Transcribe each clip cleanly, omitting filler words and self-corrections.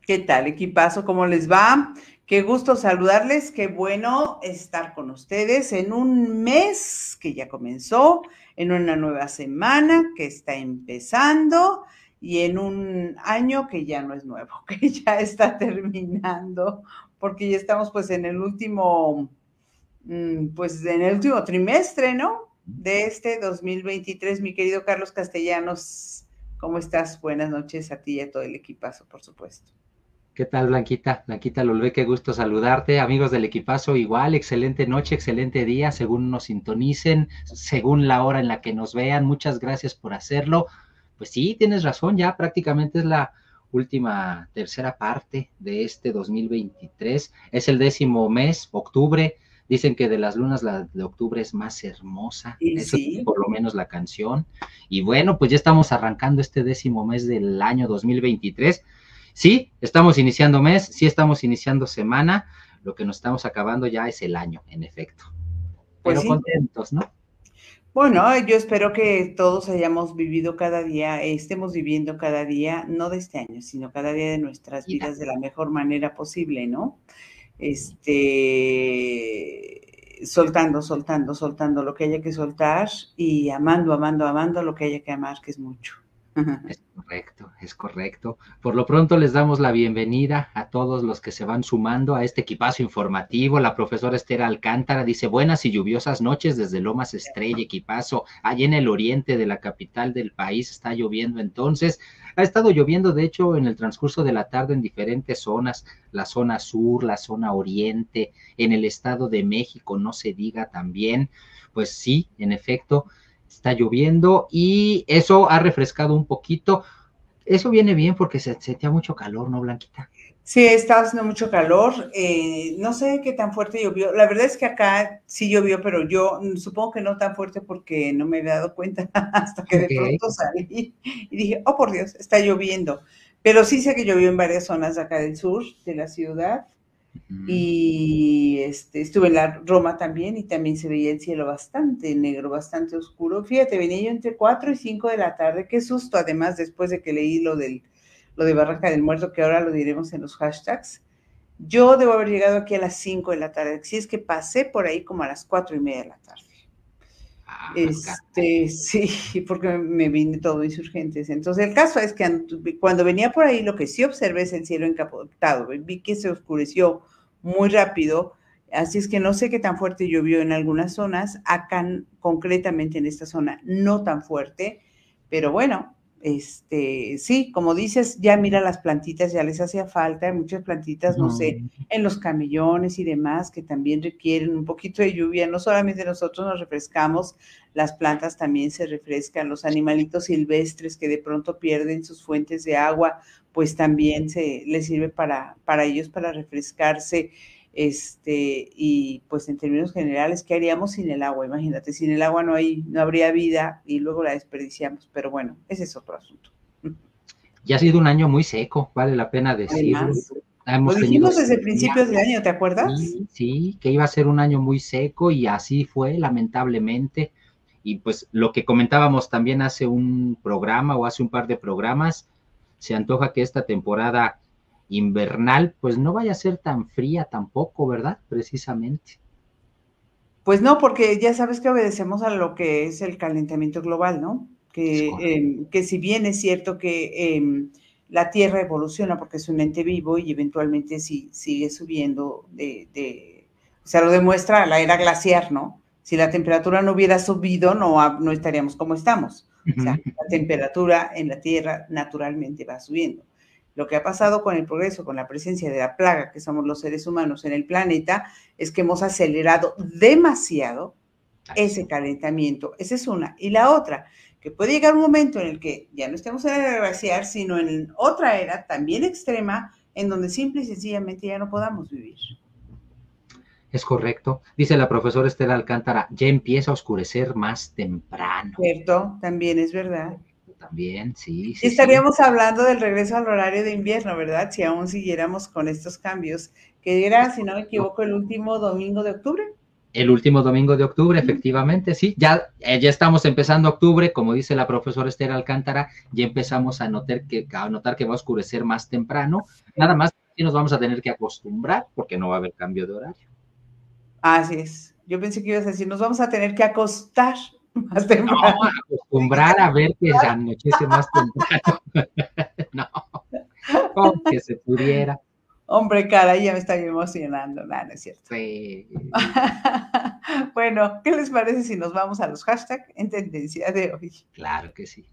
¿Qué tal, equipazo? ¿Cómo les va? Qué gusto saludarles, qué bueno estar con ustedes en un mes que ya comenzó, en una nueva semana que está empezando y en un año que ya no es nuevo, que ya está terminando, porque ya estamos pues en el último, pues en el último trimestre, ¿no? De este 2023, mi querido Carlos Castellanos, ¿cómo estás? Buenas noches a ti y a todo el equipazo, por supuesto. ¿Qué tal, Blanquita? Blanquita Lolvé, qué gusto saludarte. Amigos del equipazo, igual, excelente noche, excelente día, según nos sintonicen, según la hora en la que nos vean. Muchas gracias por hacerlo. Pues sí, tienes razón, ya prácticamente es la última tercera parte de este 2023. Es el 10º mes, octubre. Dicen que de las lunas la de octubre es más hermosa. Y Eso es sí, por lo menos la canción. Y bueno, pues ya estamos arrancando este 10º mes del año 2023. Sí, estamos iniciando mes, sí estamos iniciando semana, lo que nos estamos acabando ya es el año, en efecto. pues Pero sí. contentos, ¿no? Bueno, yo espero que todos hayamos vivido cada día, estemos viviendo cada día, no de este año, sino cada día de nuestras Mira, vidas de la mejor manera posible, ¿no? Soltando, soltando, soltando lo que haya que soltar y amando, amando, amando lo que haya que amar, que es mucho. es correcto, es correcto. Por lo pronto les damos la bienvenida a todos los que se van sumando a este equipazo informativo. La profesora Esther Alcántara dice, buenas y lluviosas noches desde Lomas Estrella, equipazo. Allí en el oriente de la capital del país está lloviendo entonces. Ha estado lloviendo, de hecho, en el transcurso de la tarde en diferentes zonas, la zona sur, la zona oriente, en el Estado de México, no se diga también. Pues sí, en efecto, está lloviendo y eso ha refrescado un poquito. Eso viene bien porque se sentía mucho calor, ¿no, Blanquita? Sí, está haciendo mucho calor. No sé qué tan fuerte llovió. La verdad es que acá sí llovió, pero yo supongo que no tan fuerte porque no me había dado cuenta hasta que de Ok. pronto salí y dije, oh por Dios, está lloviendo. Pero sí sé que llovió en varias zonas de acá del sur de la ciudad Mm. y estuve en la Roma también y también se veía el cielo bastante negro, bastante oscuro. Fíjate, venía yo entre 4 y 5 de la tarde, qué susto además después de que leí lo de Barranca del Muerto, que ahora lo diremos en los hashtags. Yo debo haber llegado aquí a las 5 de la tarde, si es que pasé por ahí como a las 4:30 de la tarde. Ah, Sí, porque me vine todo insurgentes. Entonces, el caso es que cuando venía por ahí, lo que sí observé es el cielo encapotado. Vi que se oscureció muy rápido, así es que no sé qué tan fuerte llovió en algunas zonas, acá concretamente en esta zona, no tan fuerte, pero bueno, sí, como dices, ya mira las plantitas, ya les hacía falta, hay muchas plantitas, no sé, no. en los camellones y demás, que también requieren un poquito de lluvia, no solamente nosotros nos refrescamos, las plantas también se refrescan, los animalitos silvestres que de pronto pierden sus fuentes de agua, pues también les sirve para ellos, para refrescarse. Y pues en términos generales, ¿qué haríamos sin el agua? Imagínate, sin el agua no habría vida y luego la desperdiciamos, pero bueno, ese es otro asunto. Ya ha sido un año muy seco, vale la pena decirlo. Además, lo Hemos tenido dijimos desde sequía, principios del año, ¿te acuerdas? sí, sí, que iba a ser un año muy seco y así fue, lamentablemente. Y pues lo que comentábamos también hace un programa o hace un par de programas, se antoja que esta temporada invernal pues no vaya a ser tan fría tampoco, ¿verdad? Precisamente. Pues no, porque ya sabes que obedecemos a lo que es el calentamiento global, ¿no? Es correcto. Que si bien es cierto que la Tierra evoluciona porque es un ente vivo y eventualmente si sigue subiendo o sea, lo demuestra la era glaciar, ¿no? Si la temperatura no hubiera subido, no estaríamos como estamos. O sea, la temperatura en la Tierra naturalmente va subiendo. Lo que ha pasado con el progreso, con la presencia de la plaga que somos los seres humanos en el planeta, es que hemos acelerado demasiado Así. ese calentamiento. Esa es una. Y la otra, que puede llegar un momento en el que ya no estemos en la era glaciar, sino en otra era también extrema, en donde simple y sencillamente ya no podamos vivir. Es correcto. Dice la profesora Estela Alcántara, ya empieza a oscurecer más temprano. ¿Cierto? También es verdad. También, sí, Y sí, sí. estaríamos hablando del regreso al horario de invierno, ¿verdad? Si aún siguiéramos con estos cambios, que Es era, si no me correcto. equivoco, el último domingo de octubre. El último domingo de octubre, efectivamente, sí. Ya estamos empezando octubre, como dice la profesora Esther Alcántara, ya empezamos a notar que va a oscurecer más temprano. Nada más que nos vamos a tener que acostumbrar porque no va a haber cambio de horario. Así es. Yo pensé que ibas a decir, nos vamos a tener que acostar más temprano. No, acostumbrar a ver que anochece más temprano. No, como que se pudiera. Hombre, caray, ya me está emocionando. No, no es cierto. Sí. Bueno, ¿qué les parece si nos vamos a los hashtags en tendencia de hoy? Claro que sí.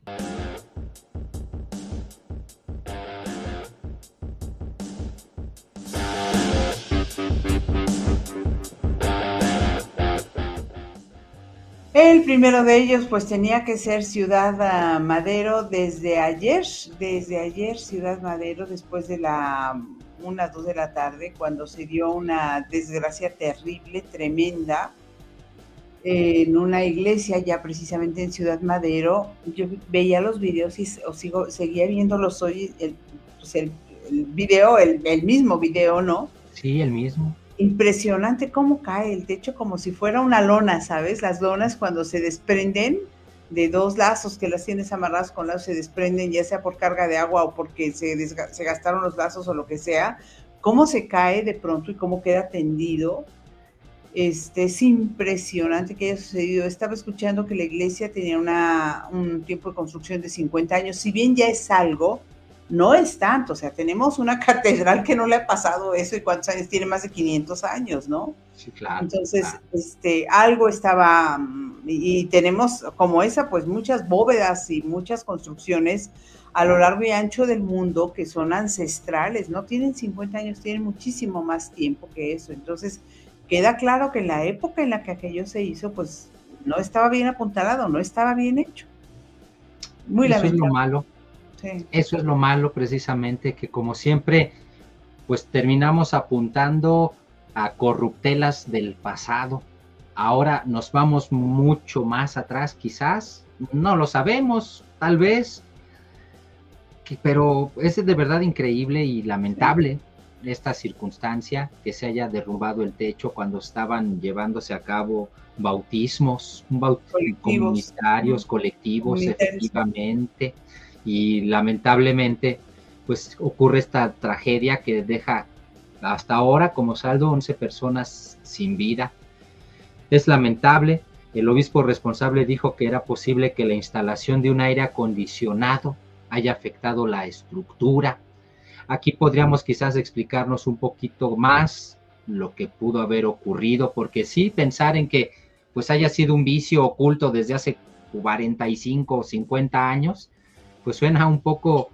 El primero de ellos, pues tenía que ser Ciudad Madero desde ayer Ciudad Madero, después de la 1, 2 de la tarde, cuando se dio una desgracia terrible, tremenda, en una iglesia ya precisamente en Ciudad Madero. Yo veía los videos y seguía viéndolos hoy, el video, el mismo video, ¿no? Sí, el mismo. Impresionante cómo cae el techo, como si fuera una lona, ¿sabes? Las lonas cuando se desprenden de dos lazos que las tienes amarradas con lazos, se desprenden, ya sea por carga de agua o porque se gastaron los lazos o lo que sea, cómo se cae de pronto y cómo queda tendido. Es impresionante que haya sucedido. Estaba escuchando que la iglesia tenía un tiempo de construcción de 50 años, si bien ya es algo, no es tanto. O sea, tenemos una catedral que no le ha pasado eso, y ¿cuántos años tiene? Más de 500 años, ¿no? Sí, claro. Entonces, claro. Algo estaba, y tenemos como esa, pues muchas bóvedas y muchas construcciones a lo largo y ancho del mundo que son ancestrales, no tienen 50 años, tienen muchísimo más tiempo que eso. Entonces, queda claro que en la época en la que aquello se hizo, pues no estaba bien apuntalado, no estaba bien hecho. Muy lamentable. Eso es lo malo. Sí. Eso es lo malo, precisamente, que como siempre, pues terminamos apuntando a corruptelas del pasado. Ahora nos vamos mucho más atrás, quizás, no lo sabemos, tal vez, pero es de verdad increíble y lamentable esta circunstancia, que se haya derrumbado el techo cuando estaban llevándose a cabo bautismos comunitarios, colectivos, efectivamente, y lamentablemente pues ocurre esta tragedia que deja hasta ahora como saldo 11 personas sin vida. Es lamentable. El obispo responsable dijo que era posible que la instalación de un aire acondicionado haya afectado la estructura. Aquí podríamos quizás explicarnos un poquito más lo que pudo haber ocurrido, porque sí, pensar en que pues haya sido un vicio oculto desde hace 45 o 50 años, pues suena un poco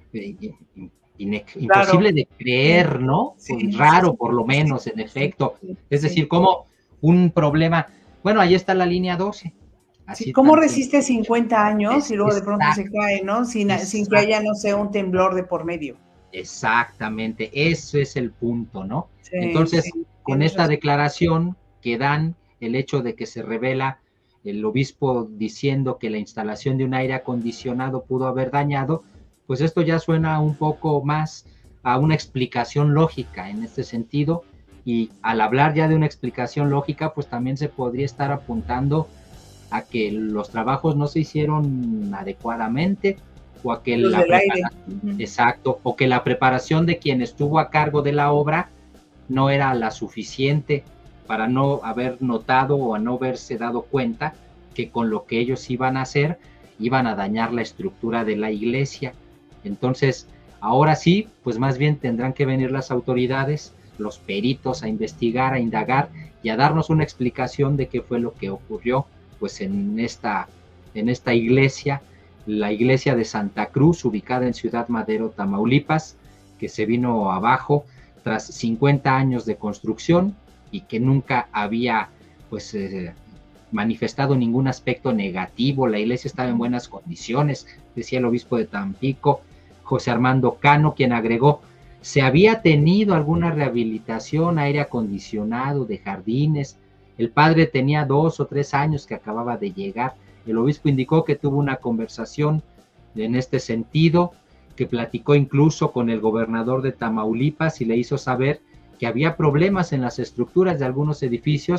imposible de creer, ¿no? Sí, raro, por lo menos, en efecto. Es decir, como un problema, bueno, ahí está la línea 12. Así ¿cómo resiste 50 años y luego de pronto se cae, ¿no? Sin que haya, no sé, un temblor de por medio. Exactamente, ese es el punto, ¿no? Sí, entonces, con esta declaración que dan, el hecho de que se revela el obispo diciendo que la instalación de un aire acondicionado pudo haber dañado, pues esto ya suena un poco más a una explicación lógica en este sentido, y al hablar ya de una explicación lógica, pues también se podría estar apuntando a que los trabajos no se hicieron adecuadamente, o a que exacto, o que la preparación de quien estuvo a cargo de la obra no era la suficiente para no haber notado o a no haberse dado cuenta que con lo que ellos iban a hacer iban a dañar la estructura de la iglesia. Entonces, ahora sí, pues más bien tendrán que venir las autoridades, los peritos, a investigar, a indagar y a darnos una explicación de qué fue lo que ocurrió pues en esta iglesia, la iglesia de Santa Cruz, ubicada en Ciudad Madero, Tamaulipas, que se vino abajo tras 50 años de construcción y que nunca había pues manifestado ningún aspecto negativo. La iglesia estaba en buenas condiciones, decía el obispo de Tampico, José Armando Cano, quien agregó: se había tenido alguna rehabilitación, aire acondicionado, de jardines. El padre tenía 2 o 3 años que acababa de llegar. El obispo indicó que tuvo una conversación en este sentido, que platicó incluso con el gobernador de Tamaulipas y le hizo saber que había problemas en las estructuras de algunos edificios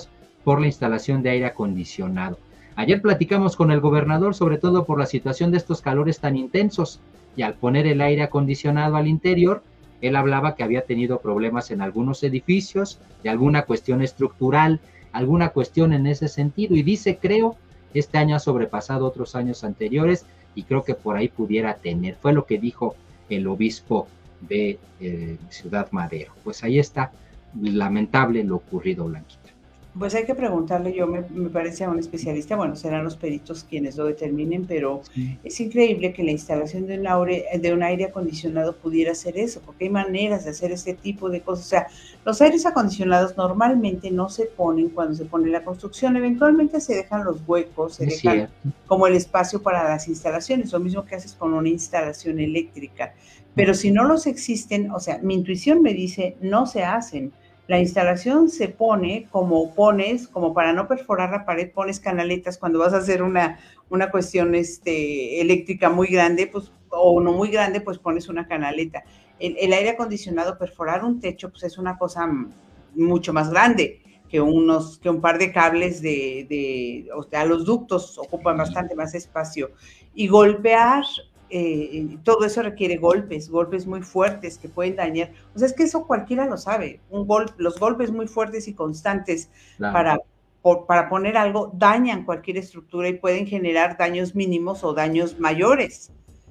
por la instalación de aire acondicionado. Ayer platicamos con el gobernador, sobre todo por la situación de estos calores tan intensos, y al poner el aire acondicionado al interior, él hablaba que había tenido problemas en algunos edificios, de alguna cuestión estructural, alguna cuestión en ese sentido, y dice, creo, este año ha sobrepasado otros años anteriores, y creo que por ahí pudiera tener, fue lo que dijo el obispo de Ciudad Madero. Pues ahí está, lamentable lo ocurrido, Blanquita. Pues hay que preguntarle, me parece a un especialista, bueno, serán los peritos quienes lo determinen, pero sí, es increíble que la instalación de un aire acondicionado pudiera hacer eso, porque hay maneras de hacer ese tipo de cosas. O sea, los aires acondicionados normalmente no se ponen cuando se pone la construcción, eventualmente se dejan los huecos, se dejan como el espacio para las instalaciones, lo mismo que haces con una instalación eléctrica. Pero si no los existen, o sea, mi intuición me dice, no se hacen. La instalación se pone como para no perforar la pared, pones canaletas cuando vas a hacer una cuestión eléctrica muy grande, pues, o no muy grande, pues pones una canaleta. El aire acondicionado, perforar un techo, pues es una cosa mucho más grande que un par de cables o sea, los ductos ocupan bastante más espacio. Y golpear, todo eso requiere golpes muy fuertes que pueden dañar. O sea, es que eso cualquiera lo sabe. Los golpes muy fuertes y constantes claro, para poner algo dañan cualquier estructura y pueden generar daños mínimos o daños mayores.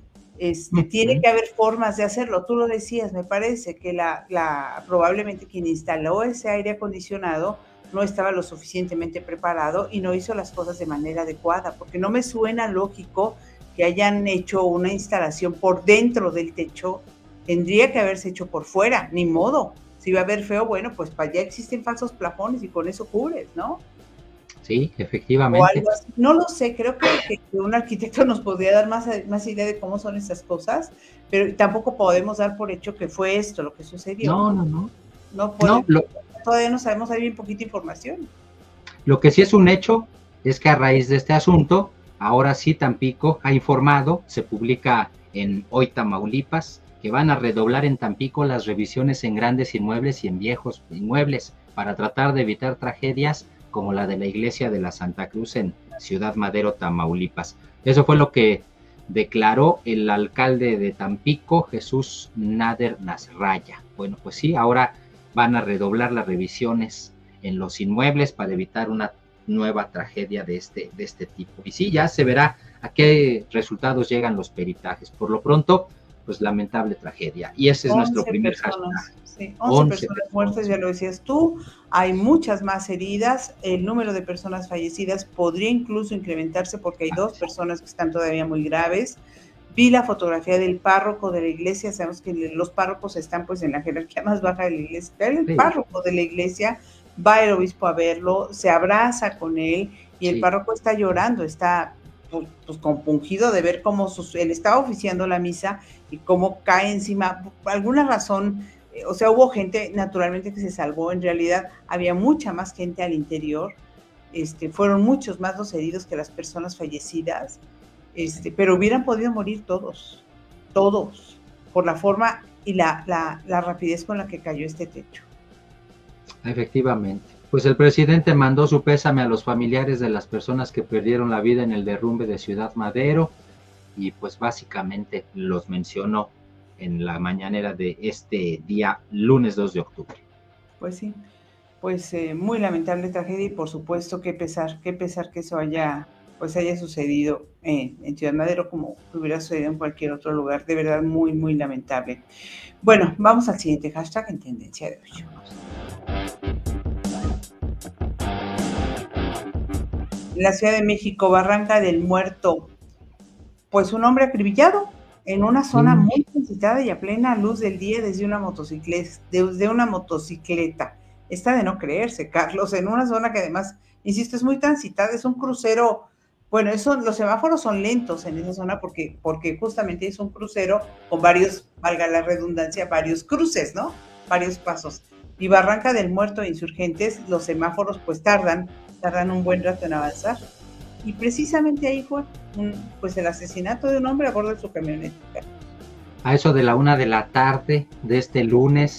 Tiene que haber formas de hacerlo. Tú lo decías, me parece que probablemente quien instaló ese aire acondicionado no estaba lo suficientemente preparado y no hizo las cosas de manera adecuada, porque no me suena lógico que hayan hecho una instalación por dentro del techo. Tendría que haberse hecho por fuera, ni modo. Si va a ver feo, bueno, pues para allá existen falsos plafones y con eso cubres, ¿no? Sí, efectivamente. O algo así. No lo sé, creo que un arquitecto nos podría dar más idea de cómo son estas cosas, pero tampoco podemos dar por hecho que fue esto lo que sucedió. Todavía no sabemos, hay bien poquita información. Lo que sí es un hecho es que a raíz de este asunto, ahora sí Tampico ha informado, se publica en Hoy Tamaulipas, que van a redoblar en Tampico las revisiones en grandes inmuebles y en viejos inmuebles para tratar de evitar tragedias como la de la iglesia de la Santa Cruz en Ciudad Madero, Tamaulipas. Eso fue lo que declaró el alcalde de Tampico, Jesús Nader Nasralla. Bueno, pues sí, ahora van a redoblar las revisiones en los inmuebles para evitar una nueva tragedia de este tipo. Y sí, ya se verá a qué resultados llegan los peritajes. Por lo pronto, pues lamentable tragedia. Y ese es nuestro primer hashtag. Sí, 11 personas muertas, ya lo decías tú. Hay muchas más heridas. El número de personas fallecidas podría incluso incrementarse porque hay 2 personas que están todavía muy graves. Vi la fotografía del párroco de la iglesia. Sabemos que los párrocos están pues en la jerarquía más baja de la iglesia. El párroco de la iglesia, va el obispo a verlo, se abraza con él y el párroco está llorando, está pues compungido de ver cómo él estaba oficiando la misa y cómo cae encima. Por alguna razón, o sea, hubo gente naturalmente que se salvó. En realidad había mucha más gente al interior. Fueron muchos más los heridos que las personas fallecidas. Pero hubieran podido morir todos, por la forma y la rapidez con la que cayó este techo. Efectivamente. Pues el presidente mandó su pésame a los familiares de las personas que perdieron la vida en el derrumbe de Ciudad Madero y pues básicamente los mencionó en la mañanera de este día, lunes 2 de octubre. Pues sí, pues muy lamentable tragedia y por supuesto qué pesar que eso haya sucedido en Ciudad Madero como hubiera sucedido en cualquier otro lugar. De verdad, muy, muy lamentable. Bueno, vamos al siguiente hashtag en tendencia de hoy. En la Ciudad de México, Barranca del Muerto, pues un hombre acribillado en una zona muy transitada y a plena luz del día desde una motocicleta. Está de no creerse, Carlos, en una zona que además, insisto, es muy transitada, es un crucero. Bueno, los semáforos son lentos en esa zona porque justamente es un crucero con varios, valga la redundancia, varios cruces, ¿no? Varios pasos. Y Barranca del Muerto e Insurgentes, los semáforos pues tardan un buen rato en avanzar. Y precisamente ahí fue pues el asesinato de un hombre a bordo de su camioneta. A eso de la 1 de la tarde de este lunes,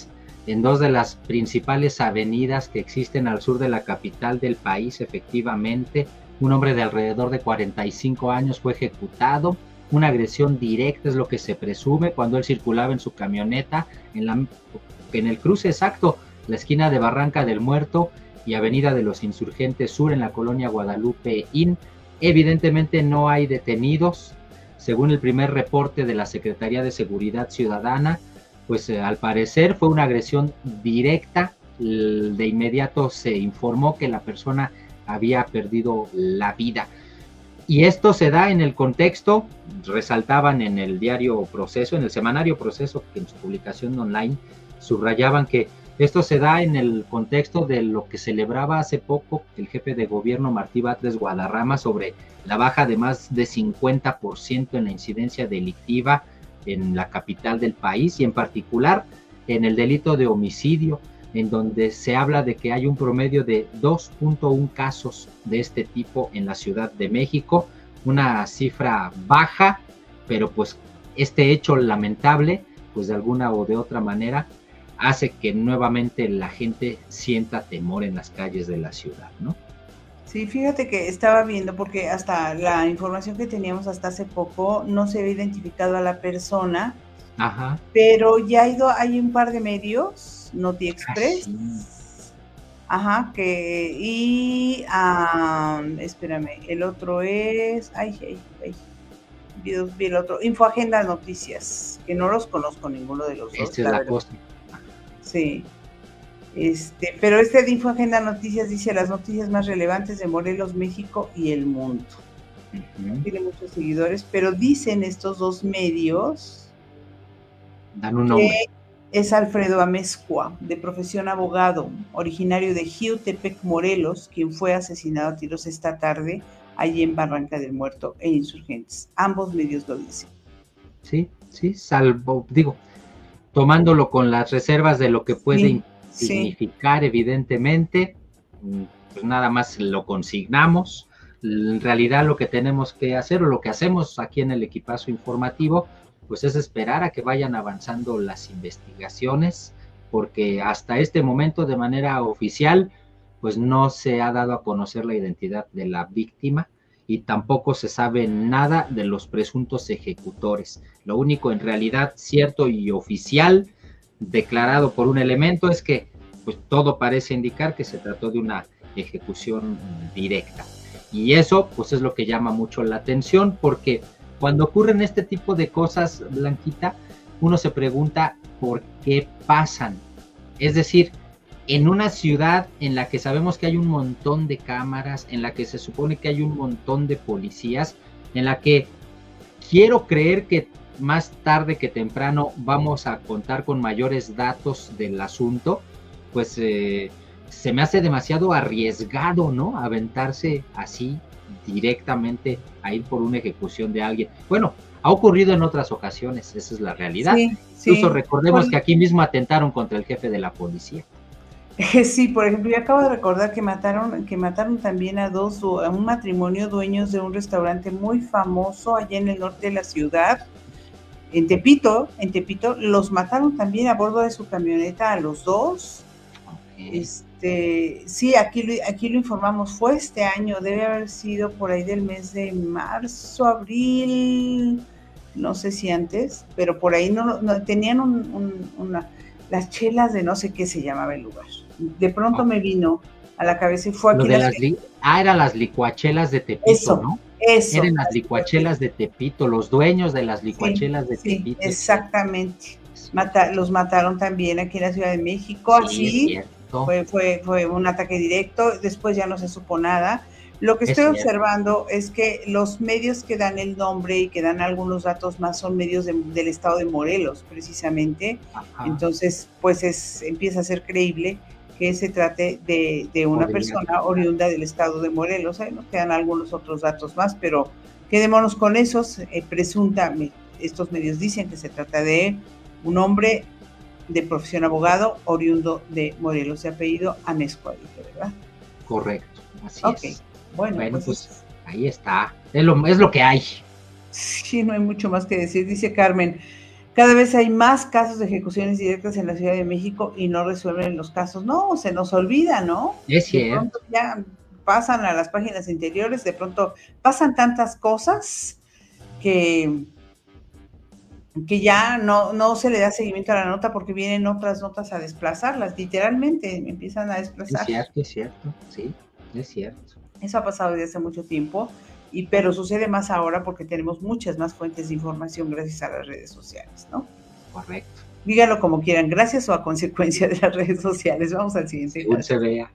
en dos de las principales avenidas que existen al sur de la capital del país. Efectivamente, un hombre de alrededor de 45 años fue ejecutado. Una agresión directa es lo que se presume cuando él circulaba en su camioneta en el cruce exacto, la esquina de Barranca del Muerto y Avenida de los Insurgentes Sur en la colonia Guadalupe Inn. Evidentemente no hay detenidos. Según el primer reporte de la Secretaría de Seguridad Ciudadana, pues al parecer fue una agresión directa. De inmediato se informó que la persona había perdido la vida. Y esto se da en el contexto, resaltaban en el diario Proceso, en el semanario Proceso, que en su publicación online subrayaban que esto se da en el contexto de lo que celebraba hace poco el jefe de gobierno Martí Batres Guadarrama sobre la baja de más de 50% en la incidencia delictiva en la capital del país y en particular en el delito de homicidio, en donde se habla de que hay un promedio de 2.1 casos de este tipo en la Ciudad de México, una cifra baja, pero pues este hecho lamentable, pues de alguna o de otra manera, hace que nuevamente la gente sienta temor en las calles de la ciudad, ¿no? Sí, fíjate que estaba viendo, porque hasta la información que teníamos hasta hace poco no se había identificado a la persona. Ajá. Pero ya hay un par de medios, Noti Express, sí. Ajá, espérame, el otro es, vi el otro, Infoagenda Noticias, que no los conozco ninguno de los dos. Esta es la cosa. Sí. Pero de Infoagenda Noticias dice las noticias más relevantes de Morelos, México y el mundo. Tiene muchos seguidores, pero dicen estos dos medios, dan un nombre. Es Alfredo Amezcua, de profesión abogado, originario de Jiutepec, Morelos, quien fue asesinado a tiros esta tarde allí en Barranca del Muerto e Insurgentes. Ambos medios lo dicen. Sí, salvo, tomándolo con las reservas de lo que puede significar, evidentemente, pues nada más lo consignamos. En realidad lo que tenemos que hacer, o lo que hacemos aquí en el equipazo informativo, pues es esperar a que vayan avanzando las investigaciones, porque hasta este momento de manera oficial, pues no se ha dado a conocer la identidad de la víctima y tampoco se sabe nada de los presuntos ejecutores. Lo único en realidad cierto y oficial, declarado por un elemento, es que pues todo parece indicar que se trató de una ejecución directa. Y eso pues es lo que llama mucho la atención, porque cuando ocurren este tipo de cosas, Blanquita, uno se pregunta por qué pasan. Es decir, en una ciudad en la que sabemos que hay un montón de cámaras, en la que se supone que hay un montón de policías, en la que quiero creer que más tarde que temprano vamos a contar con mayores datos del asunto, pues se me hace demasiado arriesgado, ¿no? Aventarse así directamente a ir por una ejecución de alguien. Bueno, ha ocurrido en otras ocasiones, esa es la realidad. Incluso recordemos que aquí mismo atentaron contra el jefe de la policía. Sí, por ejemplo, yo acabo de recordar que mataron también a un matrimonio dueños de un restaurante muy famoso allá en el norte de la ciudad, en Tepito, los mataron también a bordo de su camioneta a los dos. Sí, aquí lo informamos, fue este año, debe haber sido por ahí del mes de marzo, abril, no sé si antes, pero por ahí no tenían las chelas de no sé qué se llamaba el lugar. De pronto me vino a la cabeza y fue aquí. Eran las licuachelas de Tepito, ¿no? Eso. Eran las licuachelas de Tepito, los dueños de las licuachelas de Tepito. Exactamente. Los mataron también aquí en la Ciudad de México, así. Fue un ataque directo, después ya no se supo nada. Lo que estoy observando es que los medios que dan el nombre y que dan algunos datos más son medios del estado de Morelos, precisamente. Ajá. Entonces, pues empieza a ser creíble que se trate de una persona oriunda del estado de Morelos. Nos quedan algunos otros datos más, pero quedémonos con esos. Presuntamente, estos medios dicen que se trata de un hombre de profesión abogado, oriundo de Morelos, de apellido Amezcua, ¿verdad? Correcto, así es. Bueno, pues ahí está, es lo que hay. Sí, no hay mucho más que decir, dice Carmen Cada vez hay más casos de ejecuciones directas en la Ciudad de México y no resuelven los casos. No, se nos olvida, ¿no? Es De pronto cierto. ya pasan a las páginas interiores, de pronto pasan tantas cosas que ya no se le da seguimiento a la nota porque vienen otras notas a desplazarlas, literalmente empiezan a desplazar. Es cierto, sí, es cierto. Eso ha pasado desde hace mucho tiempo, pero sucede más ahora porque tenemos muchas más fuentes de información gracias a las redes sociales, ¿no? Correcto. Díganlo como quieran, gracias o a consecuencia de las redes sociales. Vamos al siguiente Según caso. se vea.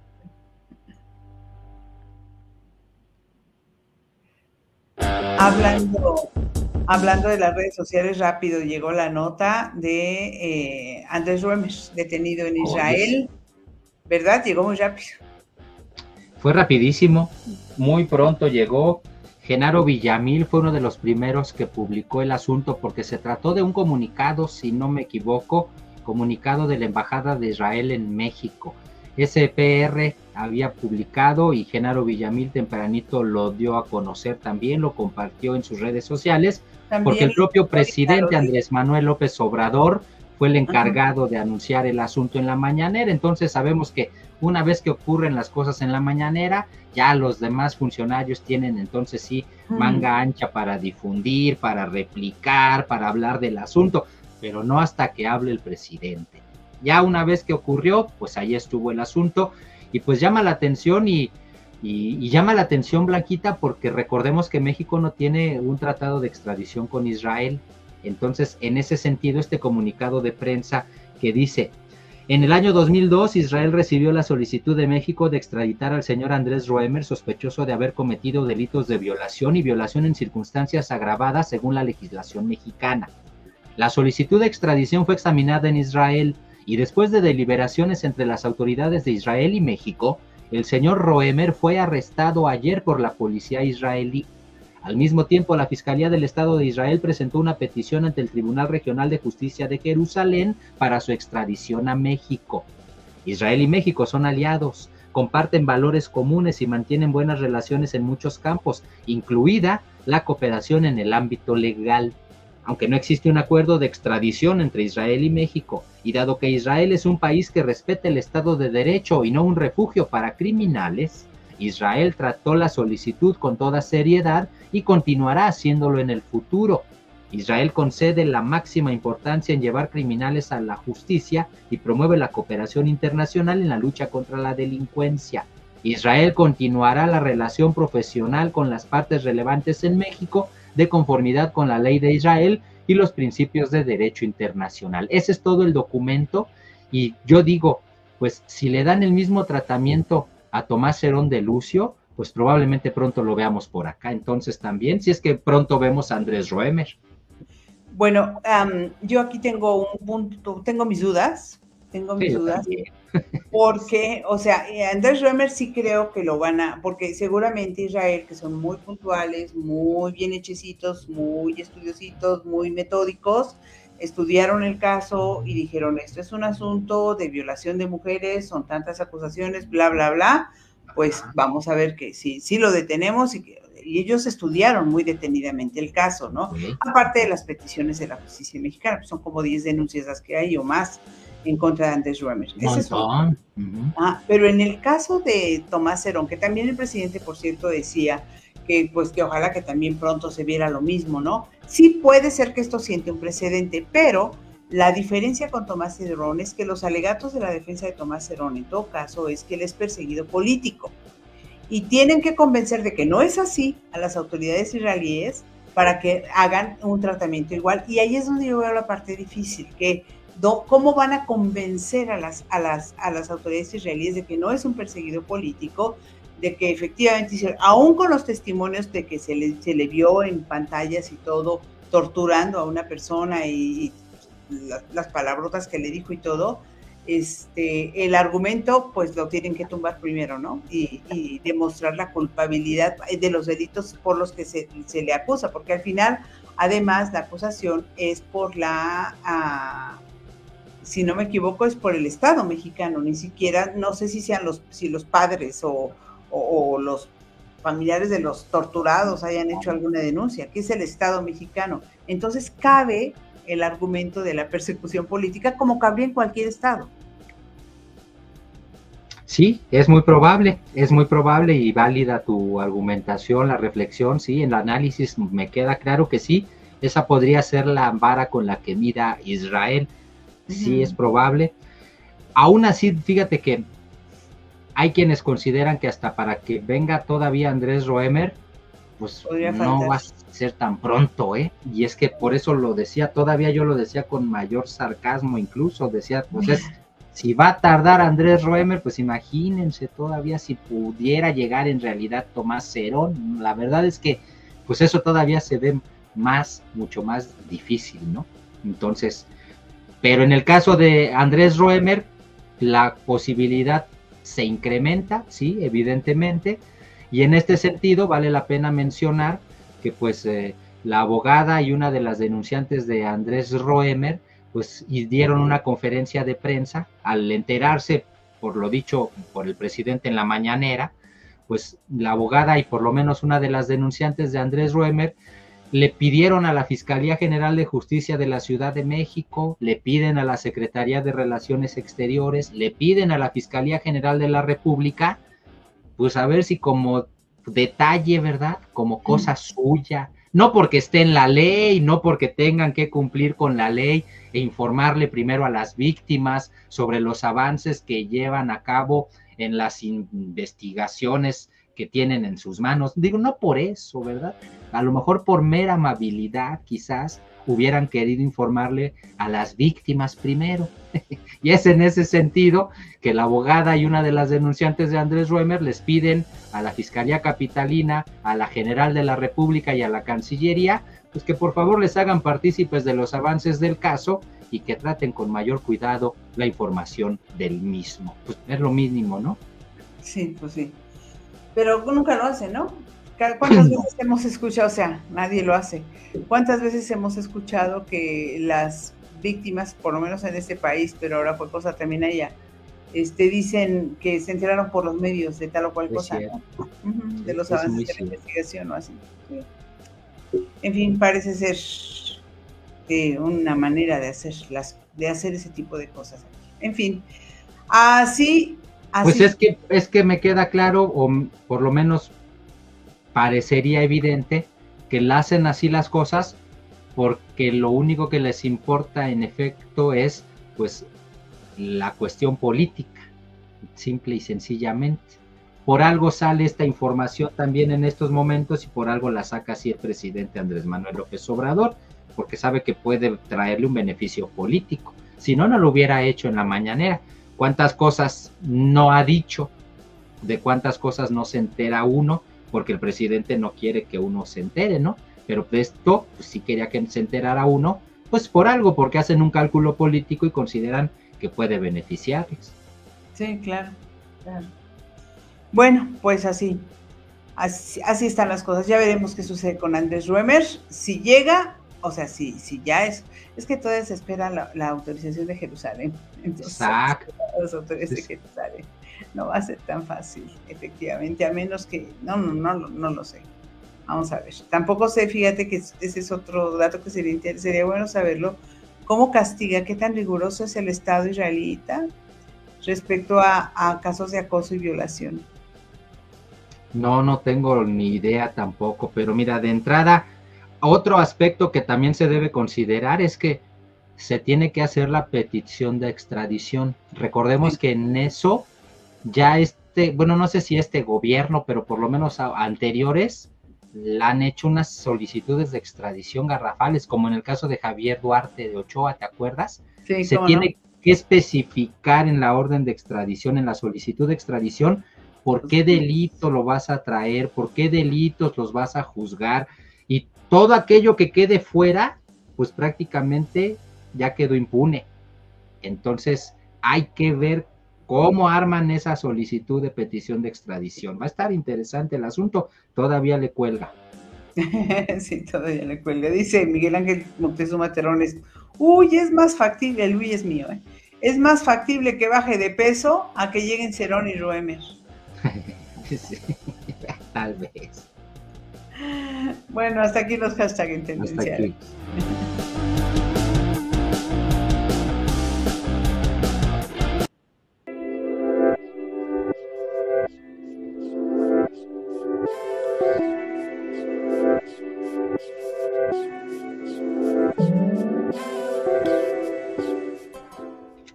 Hablando de las redes sociales, rápido llegó la nota de Andrés Roemer, detenido en Israel, ¿verdad? Llegó muy rápido. Fue rapidísimo, muy pronto llegó. Genaro Villamil fue uno de los primeros que publicó el asunto porque se trató de un comunicado, si no me equivoco, comunicado de la Embajada de Israel en México. SPR había publicado y Genaro Villamil tempranito lo dio a conocer también, lo compartió en sus redes sociales, también, porque el propio presidente Andrés Manuel López Obrador fue el encargado de anunciar el asunto en la mañanera. Entonces sabemos que una vez que ocurren las cosas en la mañanera, ya los demás funcionarios tienen entonces sí manga ancha para difundir, para replicar, para hablar del asunto, pero no hasta que hable el presidente. Ya una vez que ocurrió, pues ahí estuvo el asunto y pues llama la atención y llama la atención, Blanquita, porque recordemos que México no tiene un tratado de extradición con Israel. Entonces, en ese sentido, este comunicado de prensa que dice: en el año 2002, Israel recibió la solicitud de México de extraditar al señor Andrés Roemer, sospechoso de haber cometido delitos de violación y violación en circunstancias agravadas según la legislación mexicana. La solicitud de extradición fue examinada en Israel y después de deliberaciones entre las autoridades de Israel y México, el señor Roemer fue arrestado ayer por la policía israelí. Al mismo tiempo, la Fiscalía del Estado de Israel presentó una petición ante el Tribunal Regional de Justicia de Jerusalén para su extradición a México. Israel y México son aliados, comparten valores comunes y mantienen buenas relaciones en muchos campos, incluida la cooperación en el ámbito legal. Aunque no existe un acuerdo de extradición entre Israel y México, y dado que Israel es un país que respeta el Estado de Derecho y no un refugio para criminales, Israel trató la solicitud con toda seriedad y continuará haciéndolo en el futuro. Israel concede la máxima importancia en llevar criminales a la justicia y promueve la cooperación internacional en la lucha contra la delincuencia. Israel continuará la relación profesional con las partes relevantes en México de conformidad con la ley de Israel y los principios de derecho internacional. Ese es todo el documento y yo digo, pues si le dan el mismo tratamiento a Tomás Herón de Lucio, pues probablemente pronto lo veamos por acá. Entonces también, si es que pronto vemos a Andrés Roemer. Bueno, yo aquí tengo un punto, tengo mis dudas, porque, o sea, Andrés Roemer sí creo que lo van a, porque seguramente Israel, que son muy puntuales, muy bien hechecitos, muy estudiositos, muy metódicos, estudiaron el caso y dijeron, esto es un asunto de violación de mujeres, son tantas acusaciones, bla, bla, bla, pues vamos a ver que sí lo detenemos y ellos estudiaron muy detenidamente el caso, ¿no? Aparte de las peticiones de la justicia mexicana, pues son como 10 denuncias las que hay o más en contra de Andrés Roemer. Pero en el caso de Tomás Herón, que también el presidente, por cierto, decía que pues que ojalá que también pronto se viera lo mismo, ¿no? Sí puede ser que esto siente un precedente, pero la diferencia con Tomás Herón es que los alegatos de la defensa de Tomás Herón, en todo caso, es que él es perseguido político. Y tienen que convencer de que no es así a las autoridades israelíes para que hagan un tratamiento igual. Y ahí es donde yo veo la parte difícil, que cómo van a convencer a las autoridades israelíes de que no es un perseguido político, de que efectivamente, aún con los testimonios de que se le vio en pantallas y todo, torturando a una persona y las palabrotas que le dijo y todo, el argumento pues lo tienen que tumbar primero, ¿no? Y demostrar la culpabilidad de los delitos por los que se le acusa, porque al final, además, la acusación es por si no me equivoco, es por el Estado mexicano, ni siquiera, no sé si sean los padres o los familiares de los torturados hayan hecho alguna denuncia, que es el Estado mexicano. Entonces cabe el argumento de la persecución política, como cabría en cualquier estado. Sí, es muy probable y válida tu argumentación, la reflexión, sí, en el análisis me queda claro que sí, esa podría ser la vara con la que mida Israel, sí es probable. Aún así, fíjate que hay quienes consideran que hasta para que venga todavía Andrés Roemer, pues no va a ser tan pronto, ¿eh? Y es que por eso lo decía, todavía yo lo decía con mayor sarcasmo incluso, decía, pues es, si va a tardar Andrés Roemer, pues imagínense todavía si pudiera llegar en realidad Tomás Herón, la verdad es que pues eso todavía se ve mucho más difícil, ¿no? Entonces, pero en el caso de Andrés Roemer, la posibilidad se incrementa, sí, evidentemente, y en este sentido vale la pena mencionar que pues la abogada y una de las denunciantes de Andrés Roemer pues dieron una conferencia de prensa al enterarse por lo dicho por el presidente en la mañanera, pues la abogada y por lo menos una de las denunciantes de Andrés Roemer le pidieron a la Fiscalía General de Justicia de la Ciudad de México, le piden a la Secretaría de Relaciones Exteriores, le piden a la Fiscalía General de la República, pues a ver si como detalle, ¿verdad? Como cosa suya, no porque esté en la ley, no porque tengan que cumplir con la ley e informarle primero a las víctimas sobre los avances que llevan a cabo en las investigaciones que tienen en sus manos. Digo, no por eso, ¿verdad? A lo mejor por mera amabilidad, quizás hubieran querido informarle a las víctimas primero. Y es en ese sentido que la abogada y una de las denunciantes de Andrés Roemer les piden a la Fiscalía Capitalina, a la General de la República y a la Cancillería, pues que por favor les hagan partícipes de los avances del caso y que traten con mayor cuidado la información del mismo. Pues es lo mínimo, ¿no? Sí, pues sí. Pero nunca lo hacen, ¿no? ¿Cuántas veces hemos escuchado? O sea, nadie lo hace. ¿Cuántas veces hemos escuchado que las víctimas, por lo menos en este país, pero ahora fue cosa también allá, dicen que se enteraron por los medios de tal o cual cosa, ¿no? De los avances de la investigación o así. Sí. En fin, parece ser una manera de hacer ese tipo de cosas. En fin, así. Pues es que me queda claro, o por lo menos parecería evidente, que la hacen así las cosas porque lo único que les importa en efecto es pues la cuestión política, simple y sencillamente. Por algo sale esta información también en estos momentos y por algo la saca así el presidente Andrés Manuel López Obrador, porque sabe que puede traerle un beneficio político. Si no, no lo hubiera hecho en la mañanera. ¿Cuántas cosas no ha dicho? ¿De cuántas cosas no se entera uno? Porque el presidente no quiere que uno se entere, ¿no? Pero de esto, pues sí quería que se enterara uno, pues por algo, porque hacen un cálculo político y consideran que puede beneficiarles. Sí, claro, claro. Bueno, pues así están las cosas. Ya veremos qué sucede con Andrés Roemer. Si llega, o sea, si ya es que todavía se espera la autorización de Jerusalén. Entonces, exacto. Las autoridades de Jerusalén. No va a ser tan fácil, efectivamente, a menos que, no lo sé. Vamos a ver. Tampoco sé, fíjate que ese es otro dato que sería bueno saberlo. ¿Cómo castiga? ¿Qué tan riguroso es el Estado israelita respecto a casos de acoso y violación? No tengo ni idea tampoco, pero mira, de entrada, otro aspecto que también se debe considerar es que se tiene que hacer la petición de extradición. Recordemos que en eso ya bueno, no sé si este gobierno, pero por lo menos anteriores, han hecho unas solicitudes de extradición garrafales, como en el caso de Javier Duarte de Ochoa, ¿te acuerdas? Sí, se tiene que especificar en la orden de extradición, en la solicitud de extradición, por qué delito lo vas a traer, por qué delitos los vas a juzgar, y todo aquello que quede fuera, pues prácticamente ya quedó impune. Entonces hay que ver cómo arman esa solicitud de petición de extradición. Va a estar interesante el asunto, todavía le cuelga. Sí, todavía le cuelga. Dice Miguel Ángel Moctezuma Terrones, uy, es más factible, el uy es mío, es más factible que baje de peso a que lleguen Cerón y Roemer. Sí, tal vez. Bueno, hasta aquí los hashtags en tendencia.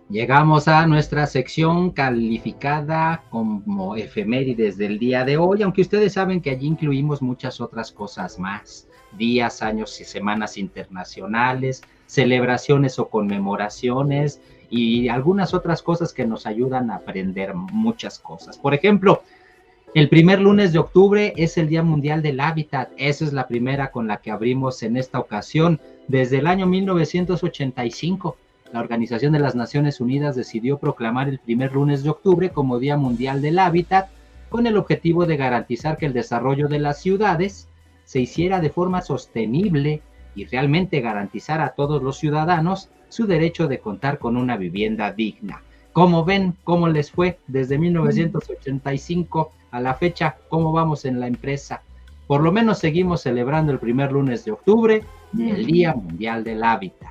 Llegamos a nuestra sección calificada como efemérides del día de hoy, aunque ustedes saben que allí incluimos muchas otras cosas más: días, años y semanas internacionales, celebraciones o conmemoraciones y algunas otras cosas que nos ayudan a aprender muchas cosas. Por ejemplo, el primer lunes de octubre es el Día Mundial del Hábitat. Esa es la primera con la que abrimos en esta ocasión. Desde el año 1985. La Organización de las Naciones Unidas decidió proclamar el primer lunes de octubre como Día Mundial del Hábitat, con el objetivo de garantizar que el desarrollo de las ciudades se hiciera de forma sostenible y realmente garantizar a todos los ciudadanos su derecho de contar con una vivienda digna. ¿Cómo ven? ¿Cómo les fue desde 1985 a la fecha? ¿Cómo vamos en la empresa? Por lo menos seguimos celebrando el primer lunes de octubre, el Día Mundial del Hábitat.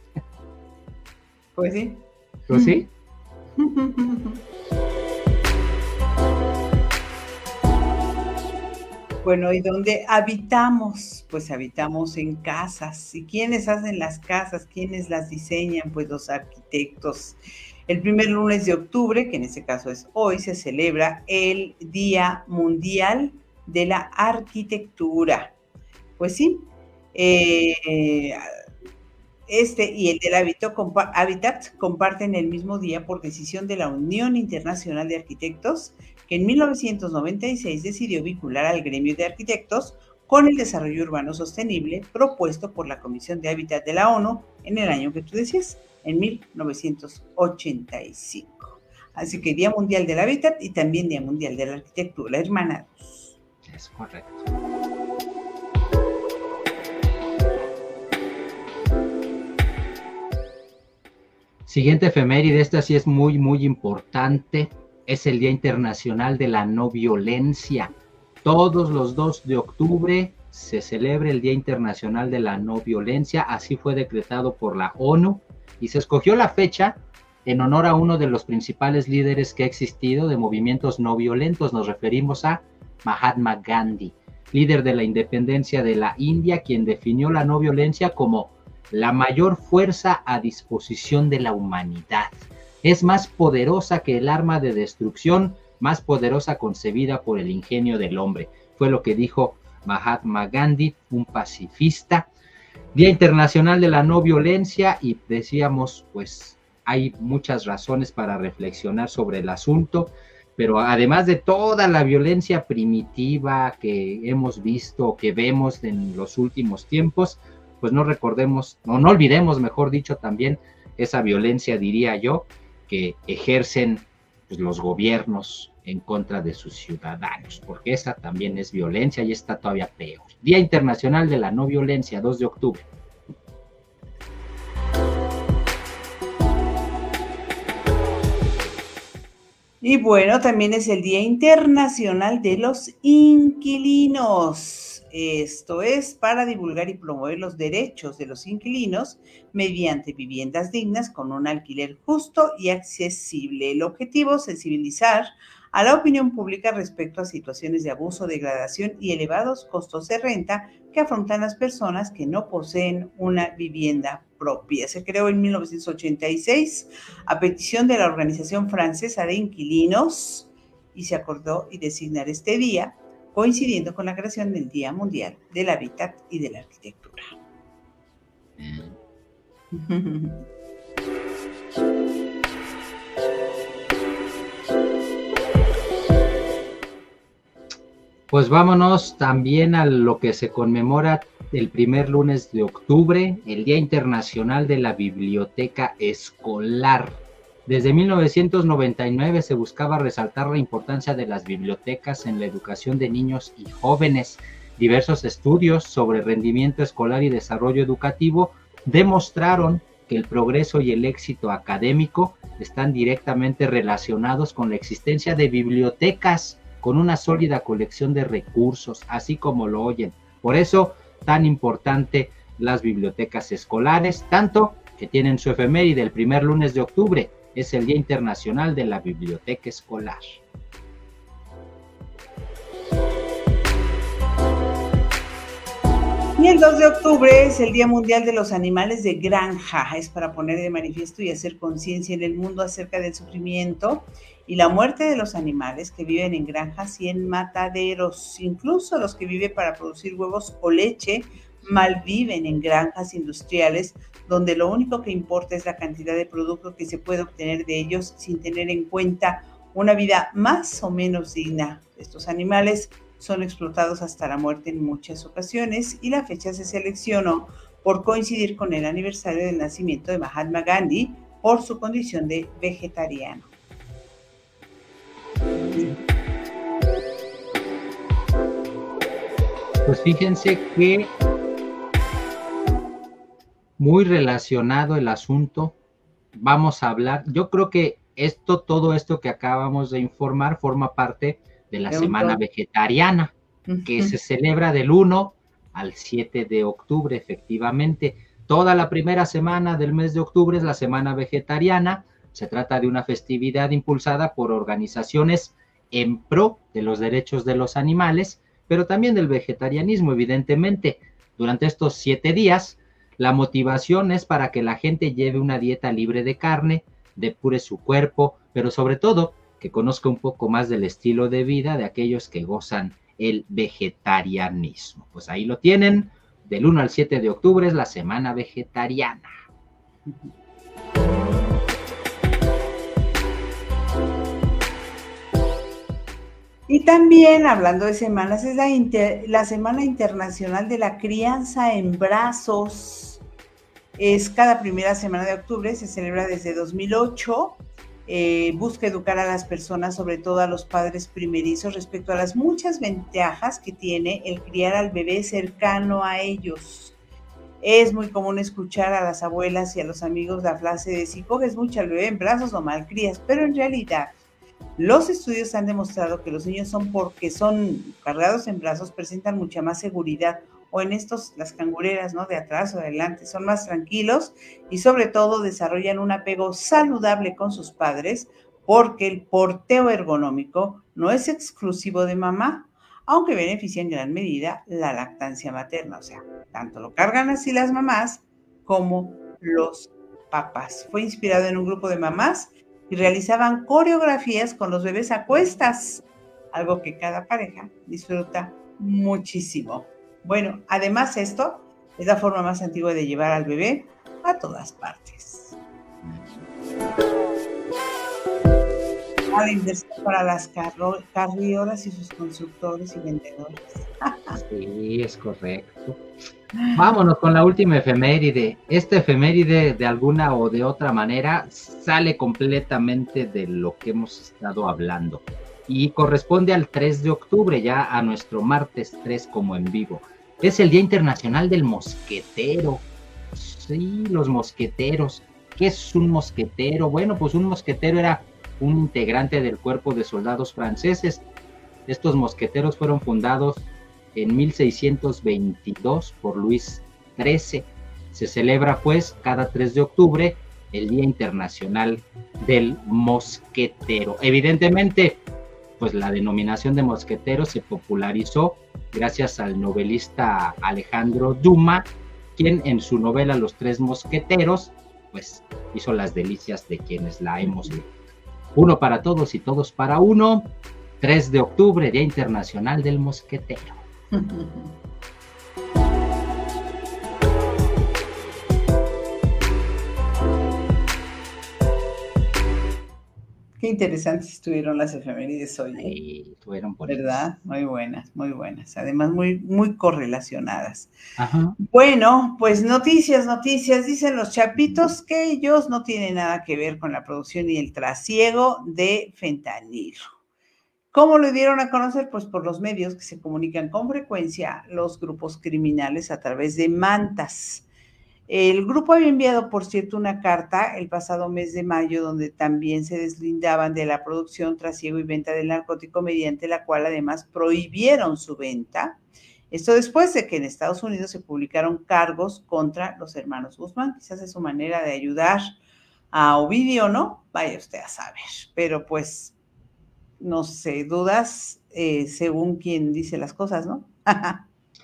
Pues sí. ¿Pues sí? Bueno, ¿y dónde habitamos? Pues habitamos en casas. ¿Y quiénes hacen las casas? ¿Quiénes las diseñan? Pues los arquitectos. El primer lunes de octubre, que en este caso es hoy, se celebra el Día Mundial de la Arquitectura. Pues sí, este y el del Hábitat comparten el mismo día por decisión de la Unión Internacional de Arquitectos, que en 1996 decidió vincular al gremio de arquitectos con el desarrollo urbano sostenible propuesto por la Comisión de Hábitat de la ONU en el año que tú decías, en 1985. Así que Día Mundial del Hábitat y también Día Mundial de la Arquitectura, hermanados. Es correcto. Siguiente efeméride, esta sí es muy, muy importante. Es el Día Internacional de la No Violencia. Todos los 2 de octubre se celebra el Día Internacional de la No Violencia. Así fue decretado por la ONU y se escogió la fecha en honor a uno de los principales líderes que ha existido de movimientos no violentos. Nos referimos a Mahatma Gandhi, líder de la independencia de la India, quien definió la no violencia como la mayor fuerza a disposición de la humanidad. Es más poderosa que el arma de destrucción, más poderosa concebida por el ingenio del hombre. Fue lo que dijo Mahatma Gandhi, un pacifista. Día Internacional de la No Violencia, y decíamos, pues hay muchas razones para reflexionar sobre el asunto, pero además de toda la violencia primitiva que hemos visto, que vemos en los últimos tiempos, pues no olvidemos, mejor dicho, también esa violencia, diría yo, que ejercen pues, los gobiernos en contra de sus ciudadanos, porque esa también es violencia y está todavía peor. Día Internacional de la No Violencia, 2 de octubre. Y bueno, también es el Día Internacional de los Inquilinos. Esto es para divulgar y promover los derechos de los inquilinos mediante viviendas dignas con un alquiler justo y accesible. El objetivo es sensibilizar a la opinión pública respecto a situaciones de abuso, degradación y elevados costos de renta que afrontan las personas que no poseen una vivienda propia. Se creó en 1986 a petición de la Organización Francesa de Inquilinos y se acordó y designar este día coincidiendo con la creación del Día Mundial del Hábitat y de la Arquitectura. Pues vámonos también a lo que se conmemora el primer lunes de octubre, el Día Internacional de la Biblioteca Escolar. Desde 1999 se buscaba resaltar la importancia de las bibliotecas en la educación de niños y jóvenes. Diversos estudios sobre rendimiento escolar y desarrollo educativo demostraron que el progreso y el éxito académico están directamente relacionados con la existencia de bibliotecas con una sólida colección de recursos, así como lo oyen. Por eso, tan importante las bibliotecas escolares, tanto que tienen su efeméride el primer lunes de octubre, es el Día Internacional de la Biblioteca Escolar. Y el 2 de octubre es el Día Mundial de los Animales de Granja. Es para poner de manifiesto y hacer conciencia en el mundo acerca del sufrimiento y la muerte de los animales que viven en granjas y en mataderos. Incluso los que viven para producir huevos o leche malviven en granjas industriales donde lo único que importa es la cantidad de producto que se puede obtener de ellos sin tener en cuenta una vida más o menos digna. Estos animales son explotados hasta la muerte en muchas ocasiones y la fecha se seleccionó por coincidir con el aniversario del nacimiento de Mahatma Gandhi por su condición de vegetariano. Pues fíjense que muy relacionado el asunto, vamos a hablar, yo creo que todo esto que acabamos de informar forma parte de la Semana Vegetariana, que se celebra del 1 al 7 de octubre, efectivamente. Toda la primera semana del mes de octubre es la Semana Vegetariana. Se trata de una festividad impulsada por organizaciones en pro de los derechos de los animales, pero también del vegetarianismo, evidentemente. Durante estos 7 días, la motivación es para que la gente lleve una dieta libre de carne, depure su cuerpo, pero sobre todo que conozca un poco más del estilo de vida de aquellos que gozan el vegetarianismo. Pues ahí lo tienen, del 1 al 7 de octubre es la Semana Vegetariana. Y también, hablando de semanas, es la Semana Internacional de la Crianza en Brazos. Es cada primera semana de octubre, se celebra desde 2008. Busca educar a las personas, sobre todo a los padres primerizos, respecto a las muchas ventajas que tiene el criar al bebé cercano a ellos. Es muy común escuchar a las abuelas y a los amigos la frase de si coges mucho al bebé en brazos o malcrías, pero en realidad los estudios han demostrado que los niños porque son cargados en brazos, presentan mucha más seguridad, o en estos, las cangureras, ¿no? De atrás o de adelante, son más tranquilos y sobre todo desarrollan un apego saludable con sus padres, porque el porteo ergonómico no es exclusivo de mamá, aunque beneficia en gran medida la lactancia materna. O sea, tanto lo cargan así las mamás como los papás. Fue inspirado en un grupo de mamás y realizaban coreografías con los bebés a cuestas, algo que cada pareja disfruta muchísimo. Bueno, además esto es la forma más antigua de llevar al bebé a todas partes. Al inversión para las carriolas y sus constructores y vendedores. Sí, es correcto. Vámonos con la última efeméride. Esta efeméride, de alguna o de otra manera, sale completamente de lo que hemos estado hablando y corresponde al 3 de octubre, ya a nuestro martes 3 como en vivo. Es el Día Internacional del Mosquetero. Sí, los mosqueteros. ¿Qué es un mosquetero? Bueno, pues un mosquetero era un integrante del cuerpo de soldados franceses. Estos mosqueteros fueron fundados en 1622 por Luis XIII. Se celebra pues cada 3 de octubre el Día Internacional del Mosquetero. Evidentemente, pues la denominación de mosquetero se popularizó gracias al novelista Alejandro Dumas, quien en su novela Los Tres Mosqueteros, pues hizo las delicias de quienes la hemos leído. Uno para todos y todos para uno. 3 de octubre, Día Internacional del Mosquetero. Qué interesantes estuvieron las efemérides hoy. Sí, estuvieron bonitas. ¿Verdad? Muy buenas, muy buenas. Además, muy, muy correlacionadas. Ajá. Bueno, pues noticias. Dicen los chapitos que ellos no tienen nada que ver con la producción y el trasiego de fentanilo. ¿Cómo lo dieron a conocer? Pues por los medios que se comunican con frecuencia los grupos criminales a través de mantas. El grupo había enviado, por cierto, una carta el pasado mes de mayo donde también se deslindaban de la producción, trasiego y venta del narcótico, mediante la cual además prohibieron su venta. Esto después de que en Estados Unidos se publicaron cargos contra los hermanos Guzmán. Quizás es su manera de ayudar a Ovidio, ¿no? Vaya usted a saber. Pero pues, no sé, dudas según quien dice las cosas, ¿no?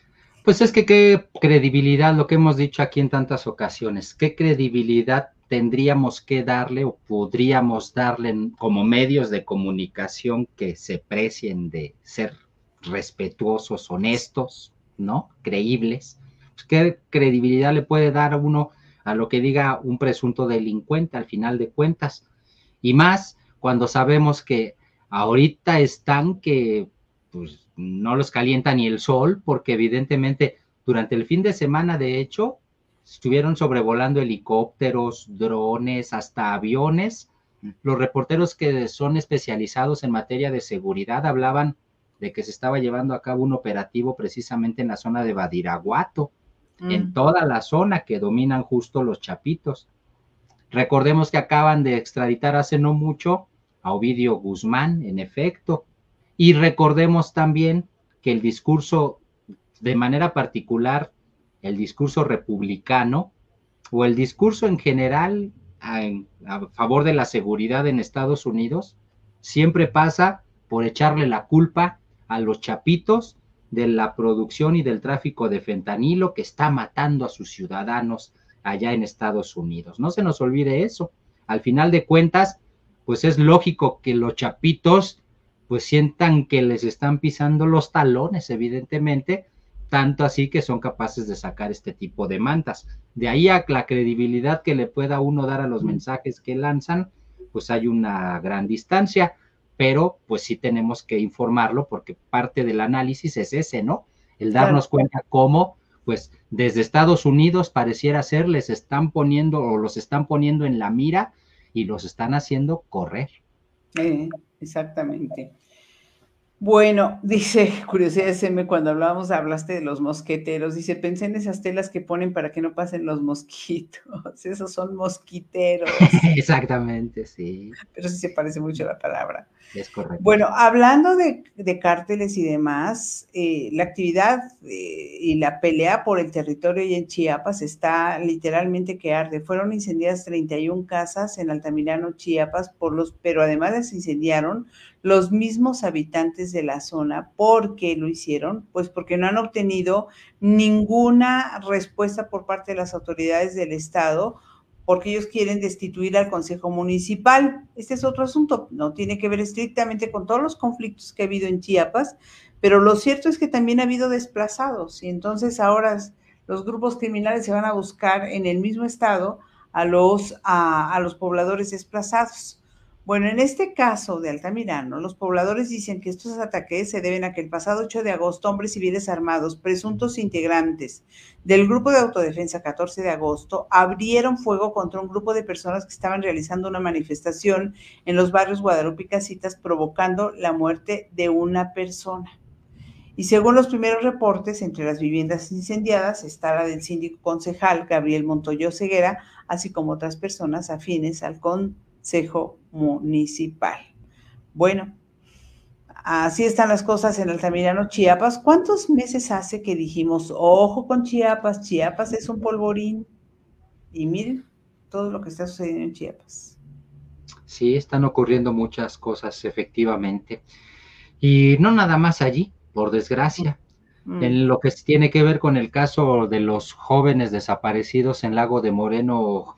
Pues es que qué credibilidad, lo que hemos dicho aquí en tantas ocasiones, qué credibilidad tendríamos que darle o podríamos darle como medios de comunicación que se precien de ser respetuosos, honestos, ¿no? Creíbles. Pues, ¿qué credibilidad le puede dar a uno a lo que diga un presunto delincuente al final de cuentas? Y más cuando sabemos que ahorita están que pues no los calienta ni el sol, porque evidentemente durante el fin de semana, de hecho, estuvieron sobrevolando helicópteros, drones, hasta aviones. Los reporteros que son especializados en materia de seguridad hablaban de que se estaba llevando a cabo un operativo precisamente en la zona de Badiraguato, en toda la zona que dominan justo los chapitos. Recordemos que acaban de extraditar hace no mucho a Ovidio Guzmán, en efecto, y recordemos también que el discurso, de manera particular, el discurso republicano o el discurso en general a favor de la seguridad en Estados Unidos, siempre pasa por echarle la culpa a los chapitos de la producción y del tráfico de fentanilo que está matando a sus ciudadanos allá en Estados Unidos. No se nos olvide eso. Al final de cuentas, pues es lógico que los chapitos pues sientan que les están pisando los talones, evidentemente, tanto así que son capaces de sacar este tipo de mantas. De ahí a la credibilidad que le pueda uno dar a los mensajes que lanzan, pues hay una gran distancia, pero pues sí tenemos que informarlo porque parte del análisis es ese, ¿no? El darnos cuenta cómo, pues desde Estados Unidos pareciera ser, les están poniendo o los están poniendo en la mira y los están haciendo correr. Exactamente. Bueno, dice, curiosidad SM, cuando hablaste de los mosqueteros, dice, pensé en esas telas que ponen para que no pasen los mosquitos, esos son mosquiteros. Exactamente, sí. Pero sí se parece mucho a la palabra. Es correcto. Bueno, hablando de cárteles y demás, la actividad y la pelea por el territorio y en Chiapas está literalmente que arde. Fueron incendiadas 31 casas en Altamirano, Chiapas, pero además las incendiaron los mismos habitantes de la zona. ¿Por qué lo hicieron? Pues porque no han obtenido ninguna respuesta por parte de las autoridades del estado, porque ellos quieren destituir al Consejo Municipal. Este es otro asunto, no tiene que ver estrictamente con todos los conflictos que ha habido en Chiapas, pero lo cierto es que también ha habido desplazados y entonces ahora los grupos criminales se van a buscar en el mismo estado a los pobladores desplazados. Bueno, en este caso de Altamirano, los pobladores dicen que estos ataques se deben a que el pasado 8 de agosto hombres civiles armados, presuntos integrantes del grupo de autodefensa 14 de agosto, abrieron fuego contra un grupo de personas que estaban realizando una manifestación en los barrios Guadalupe y Casitas, provocando la muerte de una persona. Y según los primeros reportes, entre las viviendas incendiadas está la del síndico concejal Gabriel Montoyo Ceguera, así como otras personas afines al Consejo Municipal. Bueno, así están las cosas en Altamirano, Chiapas. ¿Cuántos meses hace que dijimos, ojo con Chiapas, Chiapas es un polvorín? Y miren todo lo que está sucediendo en Chiapas. Sí, están ocurriendo muchas cosas, efectivamente. Y no nada más allí, por desgracia. En lo que tiene que ver con el caso de los jóvenes desaparecidos en Lagos de Moreno,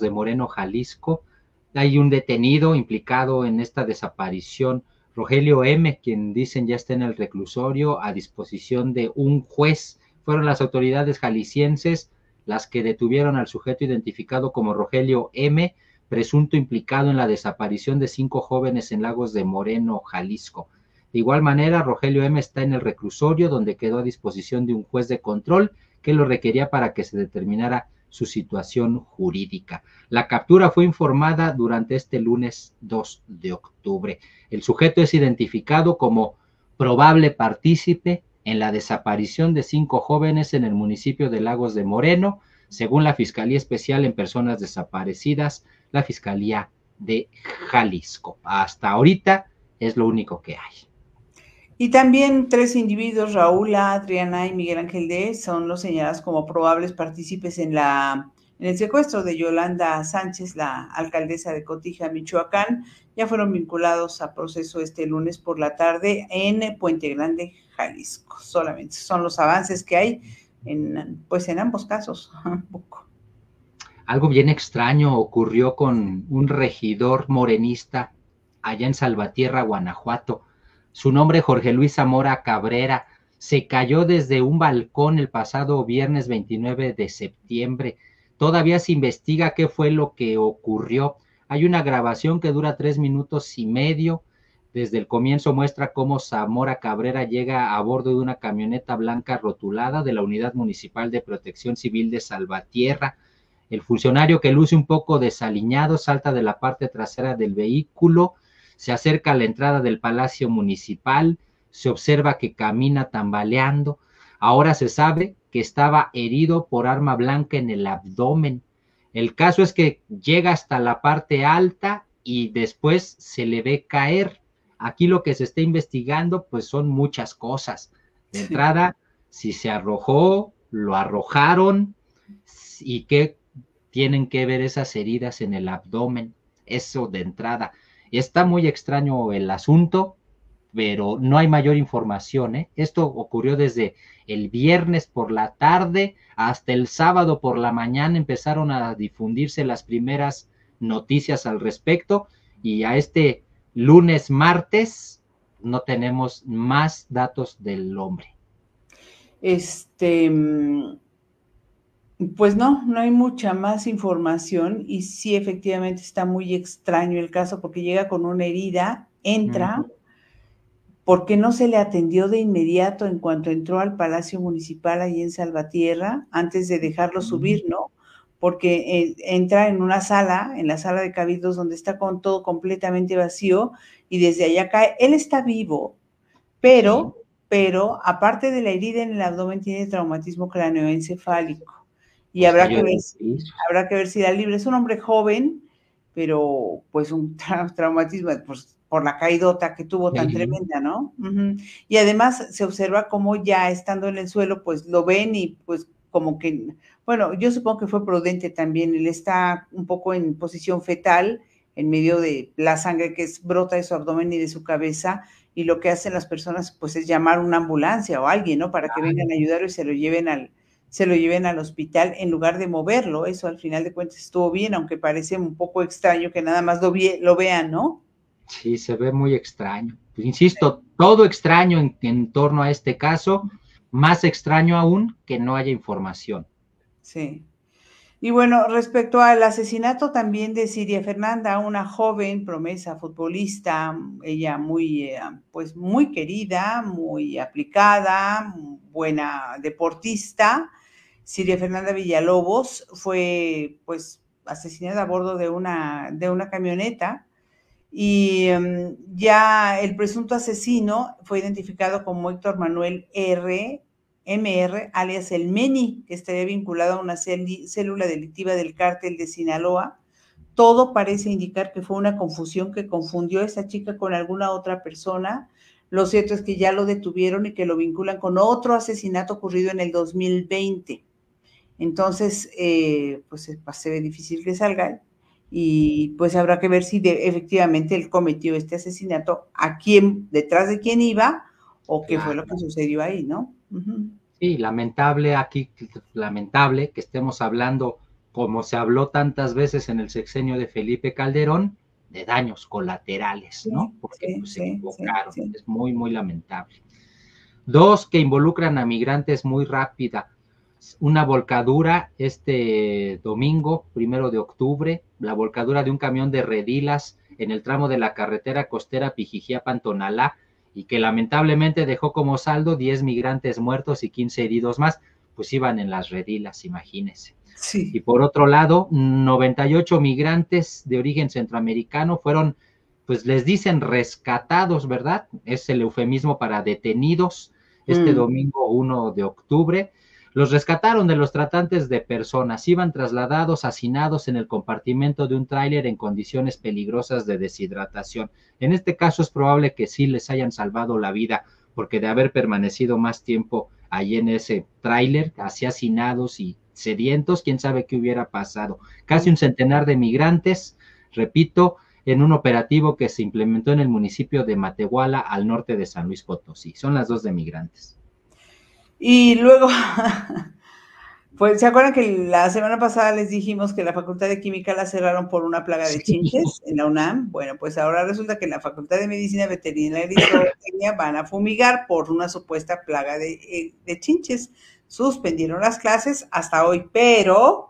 Jalisco, hay un detenido implicado en esta desaparición, Rogelio M., quien dicen ya está en el reclusorio a disposición de un juez. Fueron las autoridades jaliscienses las que detuvieron al sujeto identificado como Rogelio M., presunto implicado en la desaparición de 5 jóvenes en Lagos de Moreno, Jalisco. De igual manera, Rogelio M. está en el reclusorio, donde quedó a disposición de un juez de control que lo requería para que se determinara su situación jurídica. La captura fue informada durante este lunes 2 de octubre. El sujeto es identificado como probable partícipe en la desaparición de 5 jóvenes en el municipio de Lagos de Moreno, según la Fiscalía Especial en Personas Desaparecidas, la Fiscalía de Jalisco. Hasta ahorita es lo único que hay. Y también 3 individuos, Raúl A., Adriana y Miguel Ángel D., son los señalados como probables partícipes en la en el secuestro de Yolanda Sánchez, la alcaldesa de Cotija, Michoacán, ya fueron vinculados a proceso este lunes por la tarde en Puente Grande, Jalisco. Solamente son los avances que hay pues en ambos casos. Un poco. Algo bien extraño ocurrió con un regidor morenista allá en Salvatierra, Guanajuato. Su nombre, Jorge Luis Zamora Cabrera, se cayó desde un balcón el pasado viernes 29 de septiembre. Todavía se investiga qué fue lo que ocurrió. Hay una grabación que dura 3 minutos y medio. Desde el comienzo muestra cómo Zamora Cabrera llega a bordo de una camioneta blanca rotulada de la Unidad Municipal de Protección Civil de Salvatierra. El funcionario, que luce un poco desaliñado, salta de la parte trasera del vehículo, se acerca a la entrada del Palacio Municipal, se observa que camina tambaleando. Ahora se sabe que estaba herido por arma blanca en el abdomen. El caso es que llega hasta la parte alta y después se le ve caer. Aquí lo que se está investigando pues son muchas cosas. De entrada, si se arrojó, lo arrojaron y qué tienen que ver esas heridas en el abdomen. Eso de entrada. Está muy extraño el asunto, pero no hay mayor información, ¿eh? Esto ocurrió desde el viernes por la tarde hasta el sábado por la mañana. Empezaron a difundirse las primeras noticias al respecto, y a este lunes, martes, no tenemos más datos del hombre. Pues no hay mucha más información, y sí, efectivamente está muy extraño el caso porque llega con una herida, entra, porque no se le atendió de inmediato en cuanto entró al Palacio Municipal ahí en Salvatierra, antes de dejarlo subir, ¿no? Porque entra en una sala, en la sala de cabildos, donde está con todo completamente vacío, y desde allá cae. Él está vivo, pero aparte de la herida en el abdomen, tiene traumatismo craneoencefálico. Y pues habrá que ver si da libre. Es un hombre joven, pero pues un traumatismo pues, por la caidota que tuvo tan tremenda, ¿no? Y además se observa cómo ya estando en el suelo, pues lo ven y pues como que, bueno, yo supongo que fue prudente también. Él está un poco en posición fetal, en medio de la sangre que brota de su abdomen y de su cabeza, y lo que hacen las personas pues es llamar una ambulancia o alguien, ¿no? Para que vengan a ayudarlo y se lo lleven al hospital en lugar de moverlo. Eso al final de cuentas estuvo bien, aunque parece un poco extraño que nada más lo vean, ¿no? Sí, se ve muy extraño. Pues, insisto, todo extraño en torno a este caso, más extraño aún que no haya información. Sí. Y bueno, respecto al asesinato también de Siria Fernanda, una joven promesa futbolista, ella pues muy querida, muy aplicada, buena deportista. Siria Fernanda Villalobos fue pues asesinada a bordo de una camioneta, y ya el presunto asesino fue identificado como Héctor Manuel MR, alias El Meni, que estaría vinculado a una célula delictiva del cártel de Sinaloa. Todo parece indicar que fue una confusión, que confundió a esa chica con alguna otra persona. Lo cierto es que ya lo detuvieron y que lo vinculan con otro asesinato ocurrido en el 2020. Entonces, pues se ve difícil que salga, y pues habrá que ver si efectivamente él cometió este asesinato, detrás de quién iba, o qué fue lo que sucedió ahí, ¿no? Sí, lamentable que estemos hablando, como se habló tantas veces en el sexenio de Felipe Calderón, de daños colaterales, ¿no? Porque pues, se equivocaron. Es muy, muy lamentable. 2 que involucran a migrantes muy rápida. Una volcadura este domingo, 1 de octubre, la volcadura de un camión de redilas en el tramo de la carretera costera Pijijiapan-Tonalá, y que lamentablemente dejó como saldo 10 migrantes muertos y 15 heridos más, pues iban en las redilas, imagínense. Sí. Y por otro lado, 98 migrantes de origen centroamericano fueron, pues les dicen rescatados, ¿verdad? Es el eufemismo para detenidos, este domingo 1 de octubre. Los rescataron de los tratantes de personas, iban trasladados, hacinados en el compartimento de un tráiler en condiciones peligrosas de deshidratación. En este caso es probable que sí les hayan salvado la vida, porque de haber permanecido más tiempo ahí en ese tráiler, así hacinados y sedientos, quién sabe qué hubiera pasado. Casi un centenar de migrantes, repito, en un operativo que se implementó en el municipio de Matehuala, al norte de San Luis Potosí. Son las dos de migrantes. Y luego, pues, ¿se acuerdan que la semana pasada les dijimos que la Facultad de Química la cerraron por una plaga de chinches en la UNAM? Bueno, pues ahora resulta que en la Facultad de Medicina Veterinaria y Zootecnia van a fumigar por una supuesta plaga de chinches. Suspendieron las clases hasta hoy, pero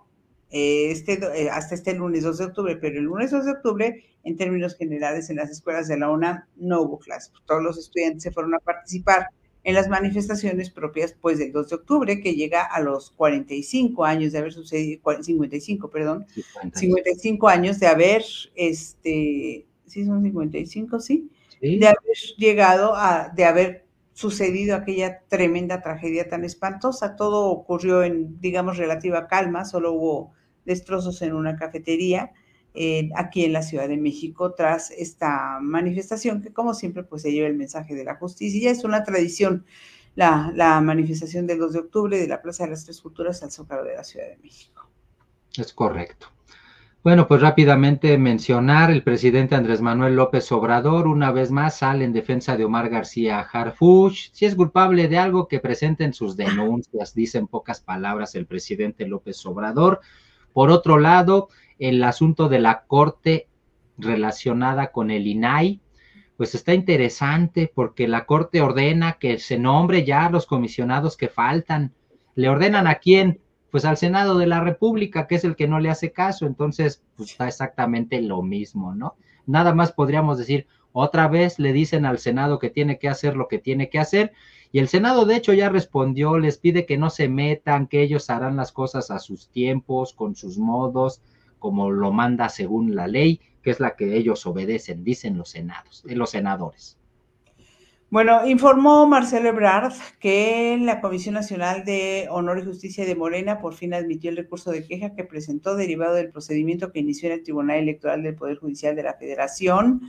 hasta este lunes 2 de octubre, pero el lunes 2 de octubre, en términos generales, en las escuelas de la UNAM no hubo clases. Todos los estudiantes se fueron a participar en las manifestaciones propias, pues, del 2 de octubre, que llega a los 45 años de haber sucedido, 55, perdón, 55 años de haber, sí, son 55, sí, ¿sí? De haber llegado de haber sucedido aquella tremenda tragedia tan espantosa. Todo ocurrió en, digamos, relativa calma, solo hubo destrozos en una cafetería, aquí en la Ciudad de México, tras esta manifestación que, como siempre, pues se lleva el mensaje de la justicia. Ya es una tradición la manifestación del 2 de octubre de la Plaza de las Tres Culturas al Zócalo de la Ciudad de México. Es correcto. Bueno, pues rápidamente mencionar, el presidente Andrés Manuel López Obrador una vez más sale en defensa de Omar García Harfuch. Si es culpable de algo, que presenten sus denuncias, dice en pocas palabras el presidente López Obrador. Por otro lado, el asunto de la Corte relacionada con el INAI, pues está interesante porque la Corte ordena que se nombre ya a los comisionados que faltan. ¿Le ordenan a quién? Pues al Senado de la República, que es el que no le hace caso. Entonces, pues está exactamente lo mismo, ¿no? Nada más podríamos decir, otra vez le dicen al Senado que tiene que hacer lo que tiene que hacer, y el Senado de hecho ya respondió, les pide que no se metan, que ellos harán las cosas a sus tiempos, con sus modos, como lo manda según la ley, que es la que ellos obedecen, dicen los senadores. Bueno, informó Marcelo Ebrard que la Comisión Nacional de Honor y Justicia de Morena por fin admitió el recurso de queja que presentó derivado del procedimiento que inició en el Tribunal Electoral del Poder Judicial de la Federación.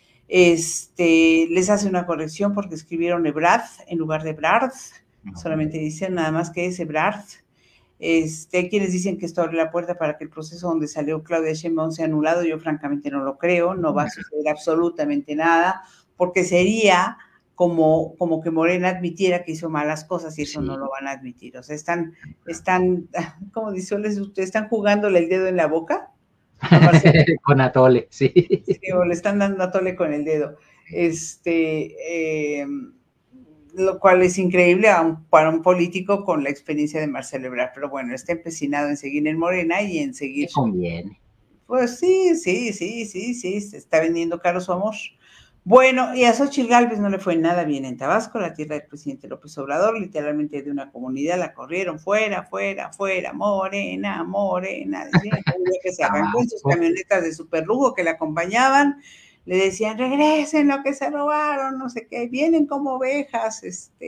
Les hace una corrección porque escribieron Ebrard en lugar de Ebrard, solamente dicen nada más que es Ebrard. Hay quienes dicen que esto abre la puerta para que el proceso donde salió Claudia Sheinbaum sea anulado. Yo francamente no lo creo, no va a suceder absolutamente nada, porque sería como que Morena admitiera que hizo malas cosas, y eso sí, no lo van a admitir. O sea, están, ¿cómo dice usted? ¿Están jugándole el dedo en la boca? Con atole, sí. Sí, o le están dando atole con el dedo. Lo cual es increíble para un político con la experiencia de Marcelo Ebrard, pero bueno, está empecinado en seguir en Morena y en seguir. ¿Qué conviene? Pues sí, se está vendiendo caro su amor. Bueno, y a Xóchitl Gálvez no le fue nada bien en Tabasco, la tierra del presidente López Obrador, literalmente de una comunidad la corrieron fuera, Morena, decían que se arrancó en sus camionetas de superlujo que la acompañaban, le decían, regresen lo que se robaron, no sé qué, vienen como ovejas,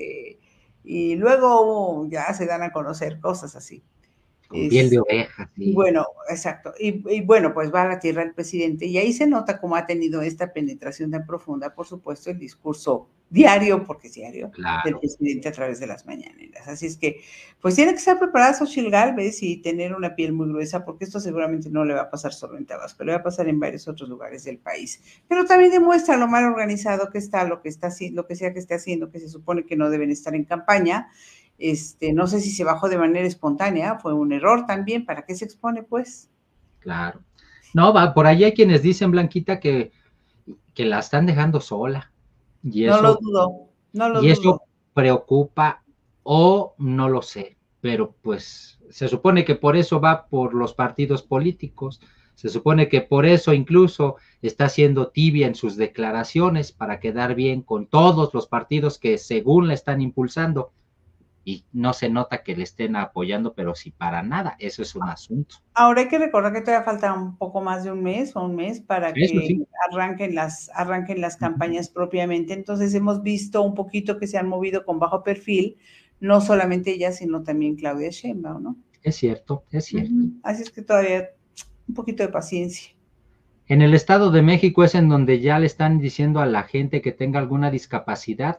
y luego ya se dan a conocer cosas así. Con piel de oveja, sí. Bueno, exacto. Y bueno, pues va a la tierra el presidente, y ahí se nota cómo ha tenido esta penetración tan profunda, por supuesto, el discurso diario, porque es diario, claro, del presidente a través de las mañaneras. Así es que, pues tiene que estar preparada Xóchitl Gálvez y tener una piel muy gruesa, porque esto seguramente no le va a pasar solo en Tabasco, le va a pasar en varios otros lugares del país. Pero también demuestra lo mal organizado que está, lo que sea que esté haciendo, que se supone que no deben estar en campaña. No sé si se bajó de manera espontánea, fue un error también. ¿Para qué se expone, pues? Claro. No, por ahí hay quienes dicen, Blanquita, que la están dejando sola. Y eso, no lo dudo, no lo dudo. Y eso preocupa, o no lo sé, pero pues se supone que por eso va por los partidos políticos, se supone que por eso incluso está siendo tibia en sus declaraciones para quedar bien con todos los partidos que según la están impulsando. Y no se nota que le estén apoyando, pero sí para nada, eso es un asunto. Ahora hay que recordar que todavía falta un poco más de un mes para que sí arranquen las campañas propiamente. Entonces hemos visto un poquito que se han movido con bajo perfil, no solamente ella, sino también Claudia Sheinbaum, ¿no? Es cierto, es cierto. Así es que todavía un poquito de paciencia. En el Estado de México es en donde ya le están diciendo a la gente que tenga alguna discapacidad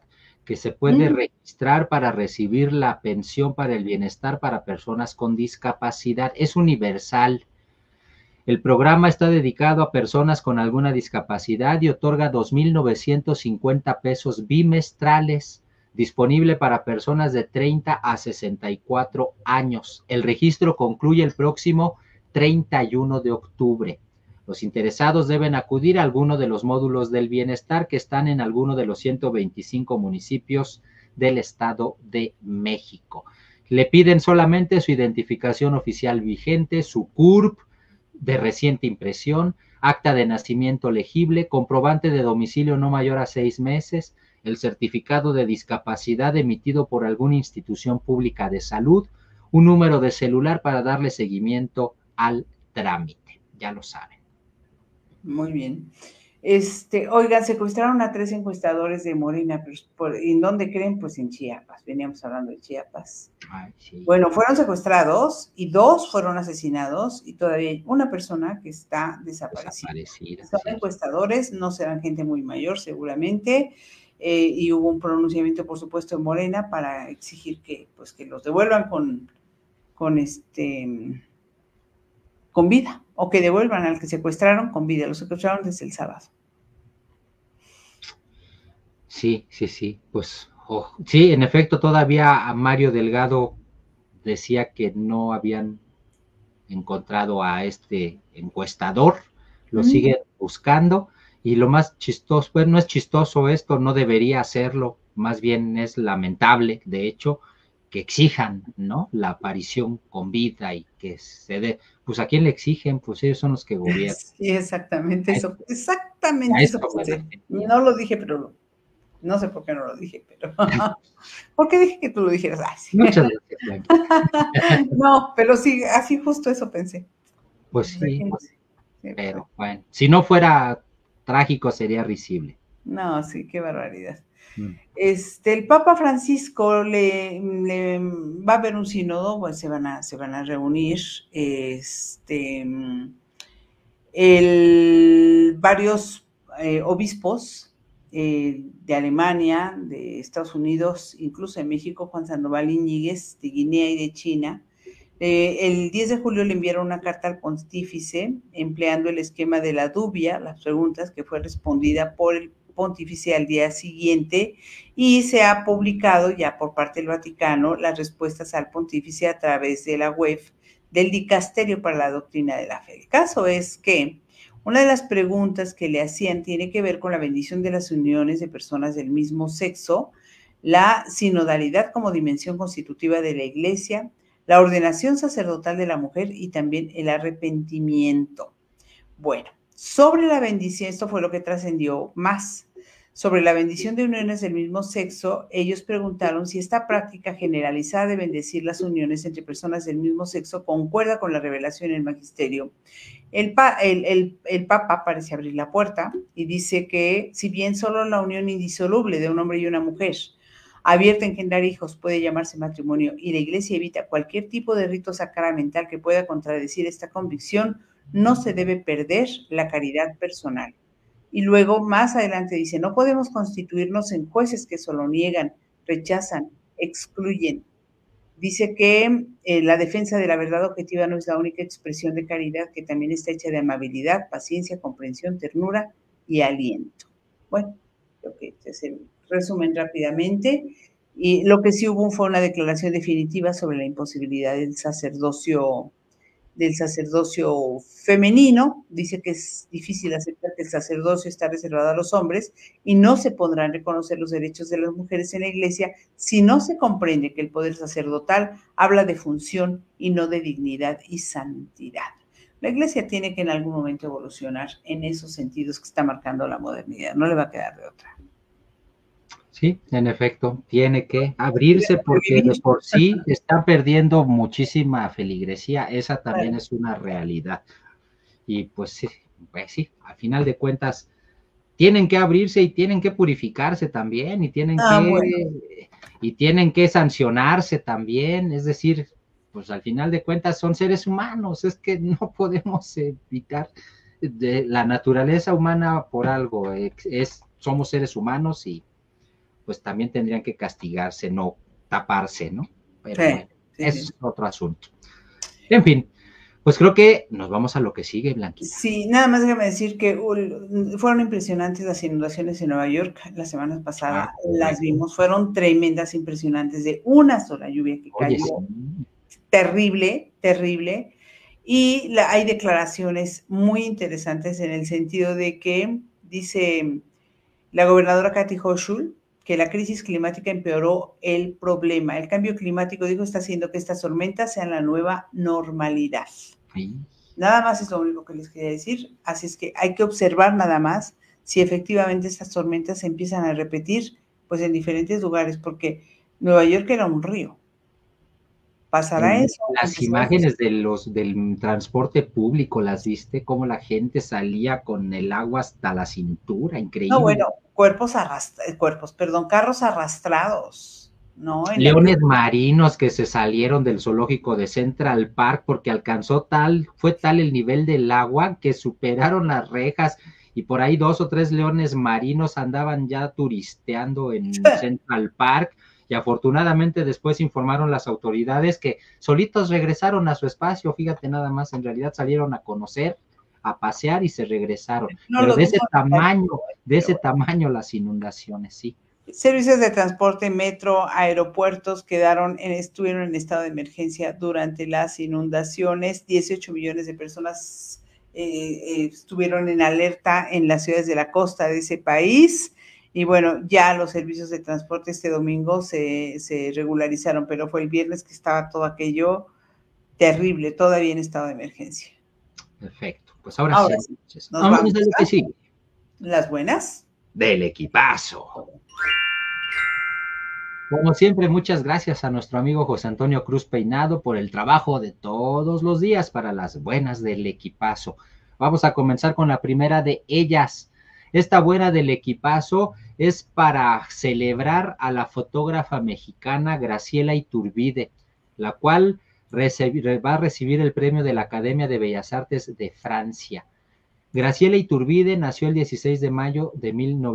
que se puede registrar para recibir la pensión para el bienestar para personas con discapacidad. Es universal. El programa está dedicado a personas con alguna discapacidad y otorga 2,950 pesos bimestrales, disponible para personas de 30 a 64 años. El registro concluye el próximo 31 de octubre. Los interesados deben acudir a alguno de los módulos del bienestar que están en alguno de los 125 municipios del Estado de México. Le piden solamente su identificación oficial vigente, su CURP de reciente impresión, acta de nacimiento legible, comprobante de domicilio no mayor a 6 meses, el certificado de discapacidad emitido por alguna institución pública de salud, un número de celular para darle seguimiento al trámite. Ya lo saben. Muy bien. Oigan, secuestraron a 3 encuestadores de Morena, ¿en dónde creen? Pues en Chiapas, veníamos hablando de Chiapas. Ay, sí. Bueno, fueron secuestrados y 2 fueron asesinados y todavía hay una persona que está desaparecida. Son encuestadores, no serán gente muy mayor seguramente, y hubo un pronunciamiento, por supuesto, en Morena para exigir que los devuelvan con vida, o que devuelvan al que secuestraron con vida. Los secuestraron desde el sábado. Sí, pues sí, en efecto, todavía a Mario Delgado decía que no habían encontrado a este encuestador, lo siguen buscando, y lo más chistoso, pues no es chistoso esto, no debería hacerlo, más bien es lamentable, de hecho, que exijan, ¿no?, la aparición con vida y que se dé. Pues ¿a quién le exigen? Pues ellos son los que gobiernan. Sí, exactamente eso pensé. No lo dije, pero no sé por qué no lo dije, pero ¿por qué dije que tú lo dijeras? Ay, sí. Muchas gracias. No, pero sí, así justo eso pensé. Pues sí, pero bueno, si no fuera trágico sería risible. No, sí, qué barbaridad. El Papa Francisco va a haber un sínodo, pues se van a reunir varios obispos de Alemania, de Estados Unidos, incluso de México, Juan Sandoval Iñiguez, de Guinea y de China. El 10 de julio le enviaron una carta al pontífice empleando el esquema de la dubia, las preguntas, que fue respondida por el pontífice al día siguiente, y se ha publicado ya por parte del Vaticano las respuestas al pontífice a través de la web del Dicasterio para la Doctrina de la Fe. El caso es que una de las preguntas que le hacían tiene que ver con la bendición de las uniones de personas del mismo sexo, la sinodalidad como dimensión constitutiva de la Iglesia, la ordenación sacerdotal de la mujer y también el arrepentimiento. Bueno, sobre la bendición, esto fue lo que trascendió más. Sobre la bendición de uniones del mismo sexo, ellos preguntaron si esta práctica generalizada de bendecir las uniones entre personas del mismo sexo concuerda con la revelación en el magisterio. El Papa parece abrir la puerta y dice que si bien solo la unión indisoluble de un hombre y una mujer abierta a engendrar hijos puede llamarse matrimonio y la Iglesia evita cualquier tipo de rito sacramental que pueda contradecir esta convicción, no se debe perder la caridad personal. Y luego, más adelante dice, no podemos constituirnos en jueces que solo niegan, rechazan, excluyen. Dice que la defensa de la verdad objetiva no es la única expresión de caridad, que también está hecha de amabilidad, paciencia, comprensión, ternura y aliento. Bueno, creo que este es el resumen rápidamente. Y lo que sí hubo fue una declaración definitiva sobre la imposibilidad del sacerdocio femenino. Dice que es difícil aceptar que el sacerdocio está reservado a los hombres y no se podrán reconocer los derechos de las mujeres en la Iglesia si no se comprende que el poder sacerdotal habla de función y no de dignidad y santidad. La Iglesia tiene que en algún momento evolucionar en esos sentidos que está marcando la modernidad, no le va a quedar de otra. Sí, en efecto, tiene que abrirse porque de por sí está perdiendo muchísima feligresía, esa también es una realidad. Y pues sí, al final de cuentas tienen que abrirse y tienen que purificarse también y tienen que sancionarse también, es decir, pues al final de cuentas son seres humanos, es que no podemos evitar de la naturaleza humana por algo, somos seres humanos y pues también tendrían que castigarse, no taparse, ¿no? Pero Sí, bueno, sí, es sí. otro asunto. En fin, pues creo que nos vamos a lo que sigue, Blanquita. Sí, nada más déjame decir que fueron impresionantes las inundaciones en Nueva York la semana pasada, Ah, las correcto. vimos, fueron tremendas, impresionantes, de una sola lluvia que Oye, sí. cayó, terrible, terrible, y hay declaraciones muy interesantes en el sentido de que dice la gobernadora Kathy Hochul que la crisis climática empeoró el problema. El cambio climático, dijo, está haciendo que estas tormentas sean la nueva normalidad. Sí. Nada más es lo único que les quería decir. Así es que hay que observar nada más si efectivamente estas tormentas se empiezan a repetir pues en diferentes lugares, porque Nueva York era un río. ¿Pasará eso? Las imágenes del transporte público, ¿las viste? Cómo la gente salía con el agua hasta la cintura, No, increíble. bueno, carros arrastrados, ¿no? En la Leones marinos que se salieron del zoológico de Central Park porque fue tal el nivel del agua que superaron las rejas y por ahí 2 o 3 leones marinos andaban ya turisteando en Central Park y afortunadamente después informaron las autoridades que solitos regresaron a su espacio, fíjate nada más, en realidad salieron a conocer, a pasear y se regresaron, no pero lo dudo, de pero ese bueno. tamaño las inundaciones, sí. Servicios de transporte, metro, aeropuertos estuvieron en estado de emergencia durante las inundaciones. 18 millones de personas estuvieron en alerta en las ciudades de la costa de ese país. Y bueno, ya los servicios de transporte este domingo se regularizaron, pero fue el viernes que estaba todo aquello terrible, todavía en estado de emergencia. Perfecto, pues ahora sí, Ahora sí, entonces, nos vámonos vamos, a lo que ¿verdad? sigue, Las buenas. del equipazo. Como siempre, muchas gracias a nuestro amigo José Antonio Cruz Peinado por el trabajo de todos los días para las buenas del equipazo. Vamos a comenzar con la primera de ellas. Esta buena del equipazo es para celebrar a la fotógrafa mexicana Graciela Iturbide, la cual va a recibir el premio de la Academia de Bellas Artes de Francia. Graciela Iturbide nació el 16 de mayo de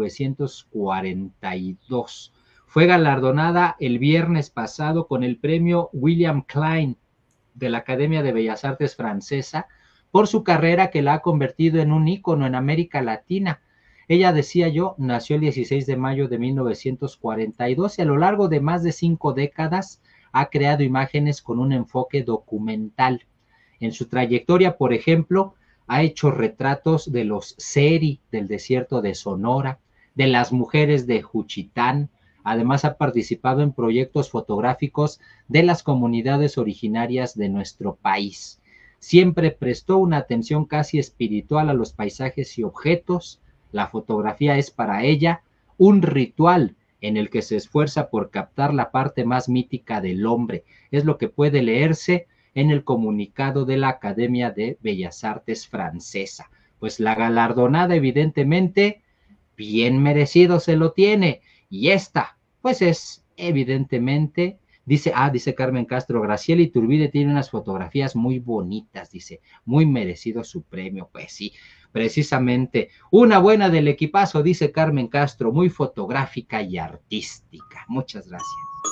1942. Fue galardonada el viernes pasado con el premio William Klein de la Academia de Bellas Artes Francesa por su carrera que la ha convertido en un ícono en América Latina. Ella, decía yo, nació el 16 de mayo de 1942 y a lo largo de más de 5 décadas ha creado imágenes con un enfoque documental. En su trayectoria, por ejemplo, ha hecho retratos de los Seri del desierto de Sonora, de las mujeres de Juchitán. Además, ha participado en proyectos fotográficos de las comunidades originarias de nuestro país. Siempre prestó una atención casi espiritual a los paisajes y objetos. La fotografía es para ella un ritual en el que se esfuerza por captar la parte más mítica del hombre. Es lo que puede leerse en el comunicado de la Academia de Bellas Artes Francesa. Pues la galardonada, evidentemente, bien merecido se lo tiene. Y esta, pues es evidentemente, dice Carmen Castro, Graciela Iturbide tiene unas fotografías muy bonitas, dice, muy merecido su premio. Pues sí, precisamente, una buena del equipazo, dice Carmen Castro, muy fotográfica y artística. Muchas gracias.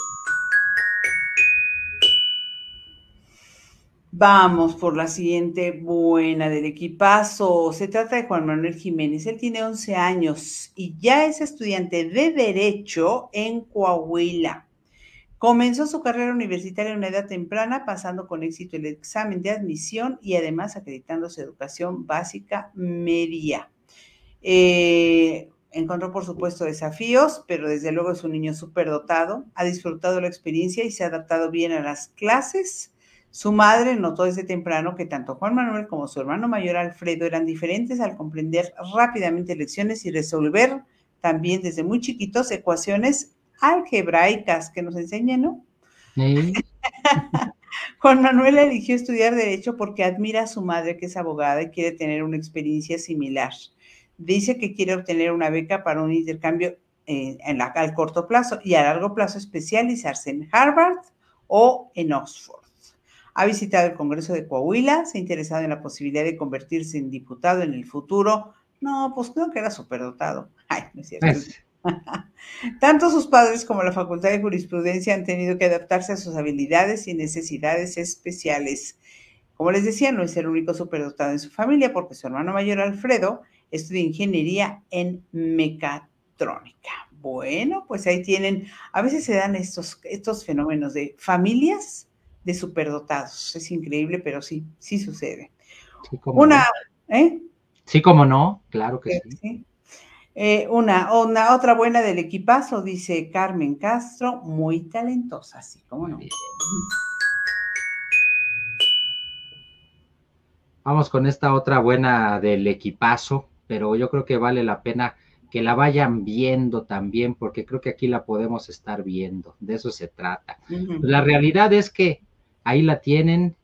Vamos por la siguiente buena del equipazo. Se trata de Juan Manuel Jiménez. Él tiene 11 años y ya es estudiante de Derecho en Coahuila. Comenzó su carrera universitaria a una edad temprana, pasando con éxito el examen de admisión y además acreditando su educación básica media. Encontró, por supuesto, desafíos, pero desde luego es un niño súper dotado. Ha disfrutado la experiencia y se ha adaptado bien a las clases. Su madre notó desde temprano que tanto Juan Manuel como su hermano mayor Alfredo eran diferentes al comprender rápidamente lecciones y resolver también desde muy chiquitos ecuaciones algebraicas que nos enseñan, ¿no? ¿Sí? Juan Manuel eligió estudiar Derecho porque admira a su madre, que es abogada, y quiere tener una experiencia similar. Dice que quiere obtener una beca para un intercambio al corto plazo y a largo plazo especializarse en Harvard o en Oxford. Ha visitado el Congreso de Coahuila, se ha interesado en la posibilidad de convertirse en diputado en el futuro. No, pues creo que era superdotado. Ay, no es cierto. Pues, Tanto sus padres como la Facultad de Jurisprudencia han tenido que adaptarse a sus habilidades y necesidades especiales. Como les decía, no es el único superdotado en su familia, porque su hermano mayor, Alfredo, estudia ingeniería en mecatrónica. Bueno, pues ahí tienen, a veces se dan estos fenómenos de familias de superdotados. Es increíble, pero sí, sí sucede. Sí, cómo Una, no. ¿eh? Sí, cómo no, claro que sí. Sí. Una otra buena del equipazo, dice Carmen Castro, muy talentosa, sí, cómo Muy no. bien. Vamos con esta otra buena del equipazo, pero yo creo que vale la pena que la vayan viendo también, porque creo que aquí la podemos estar viendo, de eso se trata. Uh-huh. La realidad es que ahí la tienen,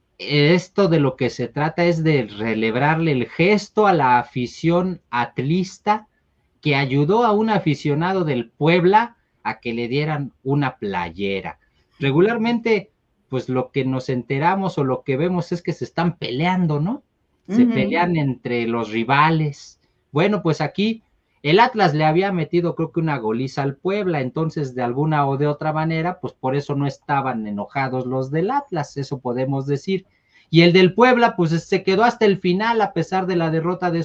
esto de lo que se trata es de celebrarle el gesto a la afición atlista que ayudó a un aficionado del Puebla a que le dieran una playera. Regularmente, pues lo que nos enteramos o lo que vemos es que se están peleando, ¿no? Se Uh-huh. pelean entre los rivales. Bueno, pues aquí el Atlas le había metido creo que una goliza al Puebla, entonces de alguna o de otra manera, pues por eso no estaban enojados los del Atlas, eso podemos decir. Y el del Puebla, pues se quedó hasta el final a pesar de la derrota de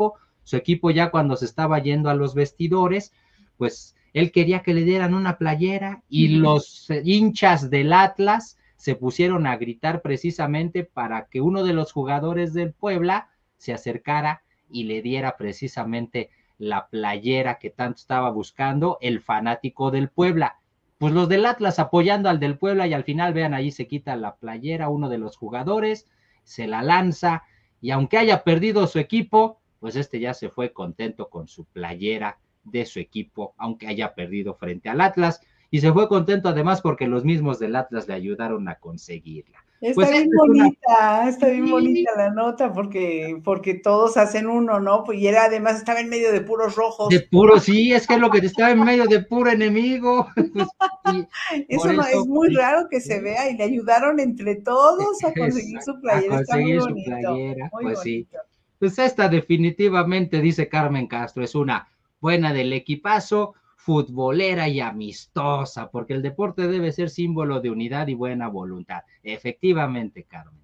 su equipo ya cuando se estaba yendo a los vestidores, pues él quería que le dieran una playera y Uh-huh. los hinchas del Atlas se pusieron a gritar precisamente para que uno de los jugadores del Puebla se acercara y le diera precisamente la playera que tanto estaba buscando el fanático del Puebla. Pues los del Atlas apoyando al del Puebla y al final, vean, ahí se quita la playera uno de los jugadores, se la lanza y aunque haya perdido su equipo, pues ya se fue contento con su playera de su equipo, aunque haya perdido frente al Atlas, y se fue contento además porque los mismos del Atlas le ayudaron a conseguirla. Pues esta es una... Está bien bonita la nota, porque todos hacen uno, ¿no? Pues, y era, además estaba en medio de puros De rojos. puro, sí, es que es lo que estaba en medio de puro enemigo. Pues, y por Eso no es eso, muy raro que se vea y le ayudaron entre todos a conseguir exacto, su a playera. Está muy conseguir su bonito, playera, muy pues sí. bonito. Pues esta definitivamente, dice Carmen Castro, es una buena del equipazo, futbolera y amistosa, porque el deporte debe ser símbolo de unidad y buena voluntad. Efectivamente, Carmen.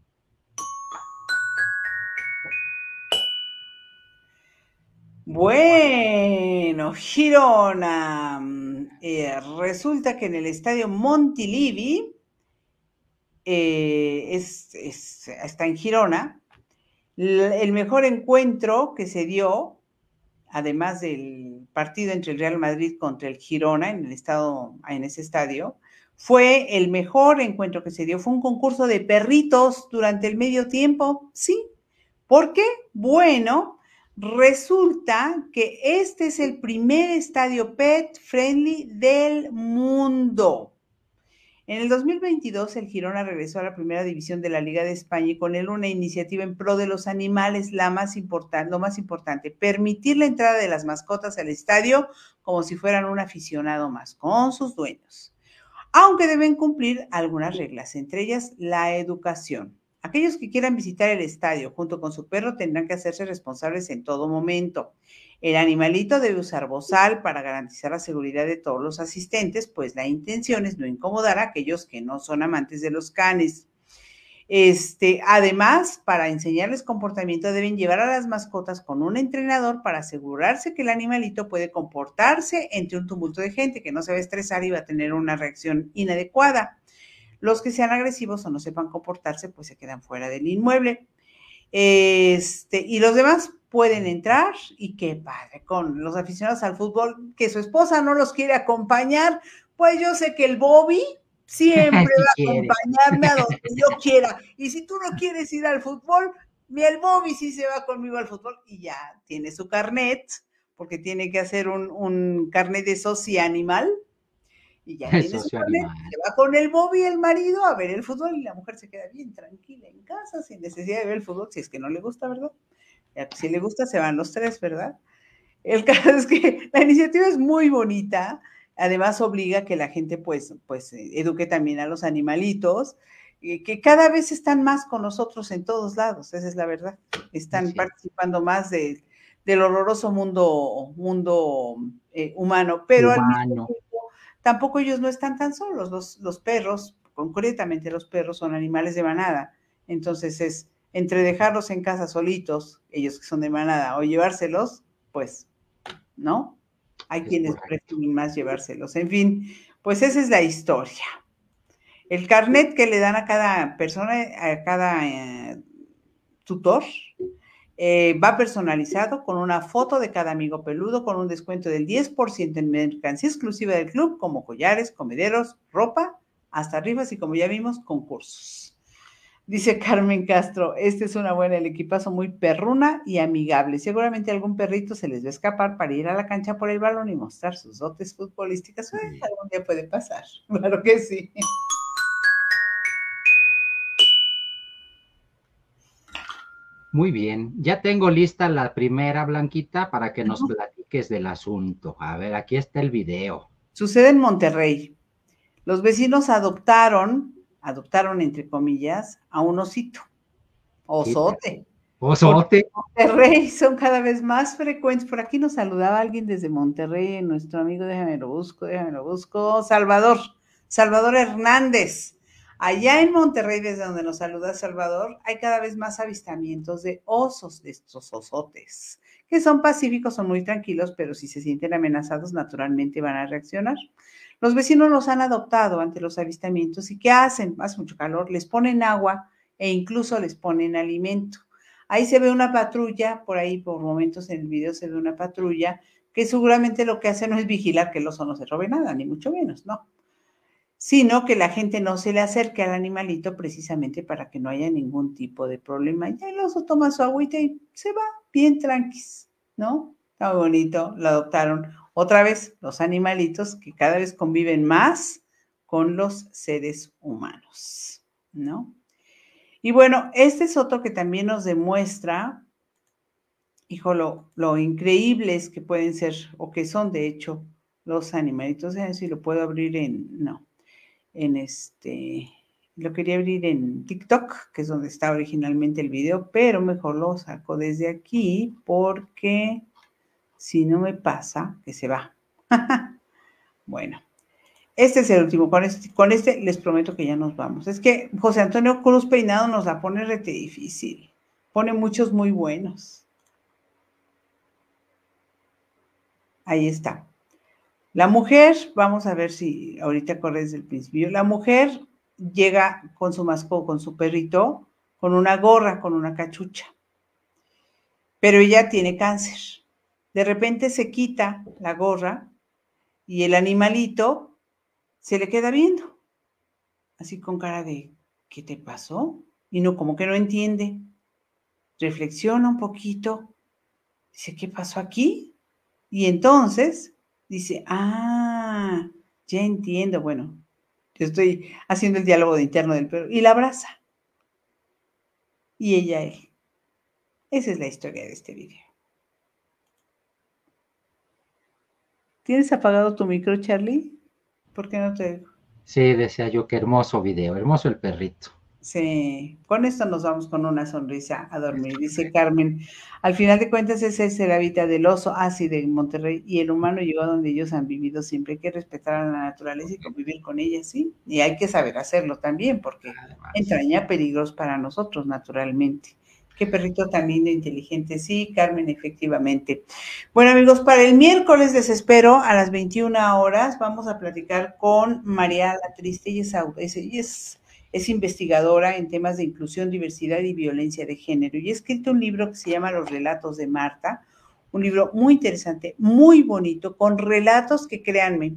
Bueno, Girona. Resulta que en el estadio Montilivi, está en Girona, el mejor encuentro que se dio, además del partido entre el Real Madrid contra el Girona en ese estadio, fue el mejor encuentro que se dio. Fue un concurso de perritos durante el medio tiempo, ¿sí? ¿Por qué? Bueno, resulta que este es el primer estadio pet friendly del mundo. En el 2022, el Girona regresó a la primera división de la Liga de España y con él una iniciativa en pro de los animales, lo más importante, permitir la entrada de las mascotas al estadio como si fueran un aficionado más, con sus dueños, aunque deben cumplir algunas reglas, entre ellas la educación. Aquellos que quieran visitar el estadio junto con su perro tendrán que hacerse responsables en todo momento. El animalito debe usar bozal para garantizar la seguridad de todos los asistentes, pues la intención es no incomodar a aquellos que no son amantes de los canes. Además, para enseñarles comportamiento, deben llevar a las mascotas con un entrenador para asegurarse que el animalito puede comportarse entre un tumulto de gente, que no se va a estresar y va a tener una reacción inadecuada. Los que sean agresivos o no sepan comportarse, pues se quedan fuera del inmueble. Y los demás pueden entrar y qué padre, con los aficionados al fútbol, que su esposa no los quiere acompañar, pues yo sé que el Bobby siempre Si va a quiere. acompañarme a donde yo quiera. Y si tú no quieres ir al fútbol, el Bobby sí se va conmigo al fútbol y ya tiene su carnet, porque tiene que hacer un carnet de socio animal y ya Es tiene su socio carnet, animal. se va con el Bobby, el marido, a ver el fútbol y la mujer se queda bien tranquila en casa sin necesidad de ver el fútbol, si es que no le gusta, ¿verdad? Ya, pues, si le gusta, se van los tres, ¿verdad? El caso es que la iniciativa es muy bonita, además obliga a que la gente pues eduque también a los animalitos, que cada vez están más con nosotros en todos lados, esa es la verdad, están Así es. participando más del horroroso mundo humano, pero al mismo Humano. tiempo tampoco ellos no están tan solos, los perros, concretamente los perros son animales de manada, entonces es entre dejarlos en casa solitos, ellos que son de manada, o llevárselos, pues, ¿no? Hay Es quienes correcto. prefieren más llevárselos. En fin, pues esa es la historia. El carnet que le dan a cada persona, a cada tutor, va personalizado con una foto de cada amigo peludo con un descuento del 10% en mercancía exclusiva del club, como collares, comederos, ropa, hasta rifas y como ya vimos, concursos. Dice Carmen Castro, este es una buena, el equipazo muy perruna y amigable. Seguramente algún perrito se les va a escapar para ir a la cancha por el balón y mostrar sus dotes futbolísticas. Algún día puede pasar, claro que sí. Muy bien, ya tengo lista la primera, Blanquita, para que nos platiques del asunto. A ver, aquí está el video. Sucede en Monterrey. Los vecinos adoptaron entre comillas, a un osito, ¿Qué? osote. Porque Osote. en Monterrey son cada vez más frecuentes. Por aquí nos saludaba alguien desde Monterrey, nuestro amigo, déjame lo busco, Salvador Hernández. Allá en Monterrey, desde donde nos saluda Salvador, hay cada vez más avistamientos de osos, de estos osotes, que son pacíficos, son muy tranquilos, pero si se sienten amenazados, naturalmente van a reaccionar. Los vecinos los han adoptado ante los avistamientos y ¿qué hacen? Hace mucho calor, les ponen agua e incluso les ponen alimento. Ahí se ve una patrulla, por ahí por momentos en el video se ve una patrulla que seguramente lo que hace no es vigilar que el oso no se robe nada, ni mucho menos, ¿no? Sino que la gente no se le acerque al animalito precisamente para que no haya ningún tipo de problema. Ya el oso toma su agüita y se va bien tranquis, ¿no? Está muy bonito, lo adoptaron. Otra vez, los animalitos que cada vez conviven más con los seres humanos, ¿no? Y bueno, este es otro que también nos demuestra, hijo, lo increíbles que pueden ser, o que son de hecho, los animalitos. A ver si lo puedo abrir no, lo quería abrir en TikTok, que es donde está originalmente el video, pero mejor lo saco desde aquí, porque si no me pasa, que se va. Bueno, este es el último, con este les prometo que ya nos vamos. Es que José Antonio Cruz Peinado nos la pone rete difícil, pone muchos muy buenos. Ahí está. La mujer, vamos a ver si ahorita corre desde el principio. La mujer llega con su mascota, con su perrito, con una gorra, con una cachucha. Pero ella tiene cáncer. De repente se quita la gorra y el animalito se le queda viendo, así con cara de, ¿qué te pasó? Y no, como que no entiende. Reflexiona un poquito. Dice, ¿qué pasó aquí? Y entonces dice, ya entiendo. Bueno, yo estoy haciendo el diálogo de interno del perro. Y la abraza. Y ella él. Esa es la historia de este video. ¿Tienes apagado tu micro, Charlie? ¿Por qué no te oigo? Sí, decía yo, qué hermoso video, hermoso el perrito. Sí, con esto nos vamos con una sonrisa a dormir. Dice Carmen, al final de cuentas ese es el hábitat del oso, así de Monterrey, y el humano llegó a donde ellos han vivido siempre. Hay que respetar a la naturaleza y convivir con ella, sí. Y hay que saber hacerlo también, porque Además. entraña peligros para nosotros, naturalmente. Qué perrito tan lindo e inteligente. Sí, Carmen, efectivamente. Bueno, amigos, para el miércoles les espero a las 21 horas. Vamos a platicar con María la Triste. Es investigadora en temas de inclusión, diversidad y violencia de género. Y ha escrito un libro que se llama Los Relatos de Marta, un libro muy interesante, muy bonito, con relatos que, créanme,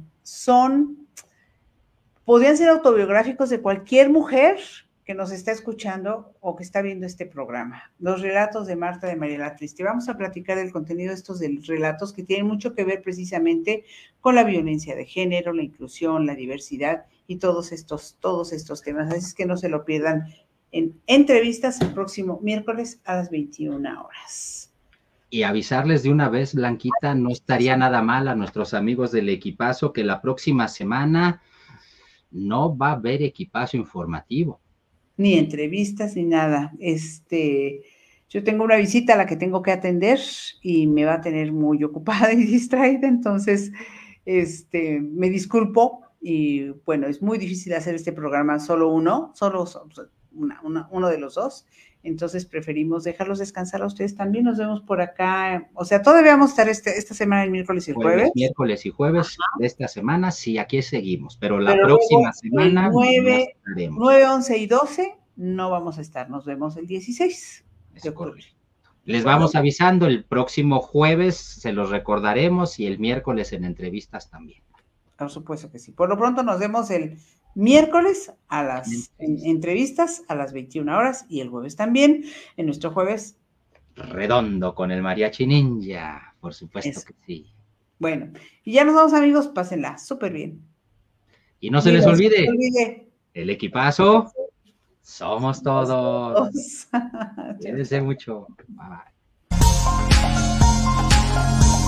podrían ser autobiográficos de cualquier mujer que nos está escuchando o que está viendo este programa. Los relatos de Marta de María la Triste. Vamos a platicar del contenido de estos relatos que tienen mucho que ver precisamente con la violencia de género, la inclusión, la diversidad y todos estos temas. Así es que no se lo pierdan en entrevistas el próximo miércoles a las 21 horas. Y avisarles de una vez, Blanquita, no estaría nada mal a nuestros amigos del equipazo que la próxima semana no va a haber equipazo informativo. Ni entrevistas ni nada. Yo tengo una visita a la que tengo que atender y me va a tener muy ocupada y distraída, entonces me disculpo y bueno, es muy difícil hacer este programa solo uno de los dos, entonces preferimos dejarlos descansar a ustedes también. Nos vemos por acá, o sea, todavía vamos a estar esta semana el miércoles y el jueves. Miércoles y jueves de esta semana, sí, aquí seguimos, pero la próxima semana 9, 11 y 12 no vamos a estar, nos vemos el 16 de octubre. Les vamos avisando, el próximo jueves se los recordaremos y el miércoles en entrevistas también. Por supuesto que sí. Por lo pronto nos vemos el miércoles a las entrevistas a las 21 horas y el jueves también, en nuestro jueves redondo con el Mariachi Ninja, por supuesto que sí. Bueno, y ya nos vamos, amigos, pásenla súper bien. Y no se les olvide, el equipazo somos todos. Cuídense mucho. Bye.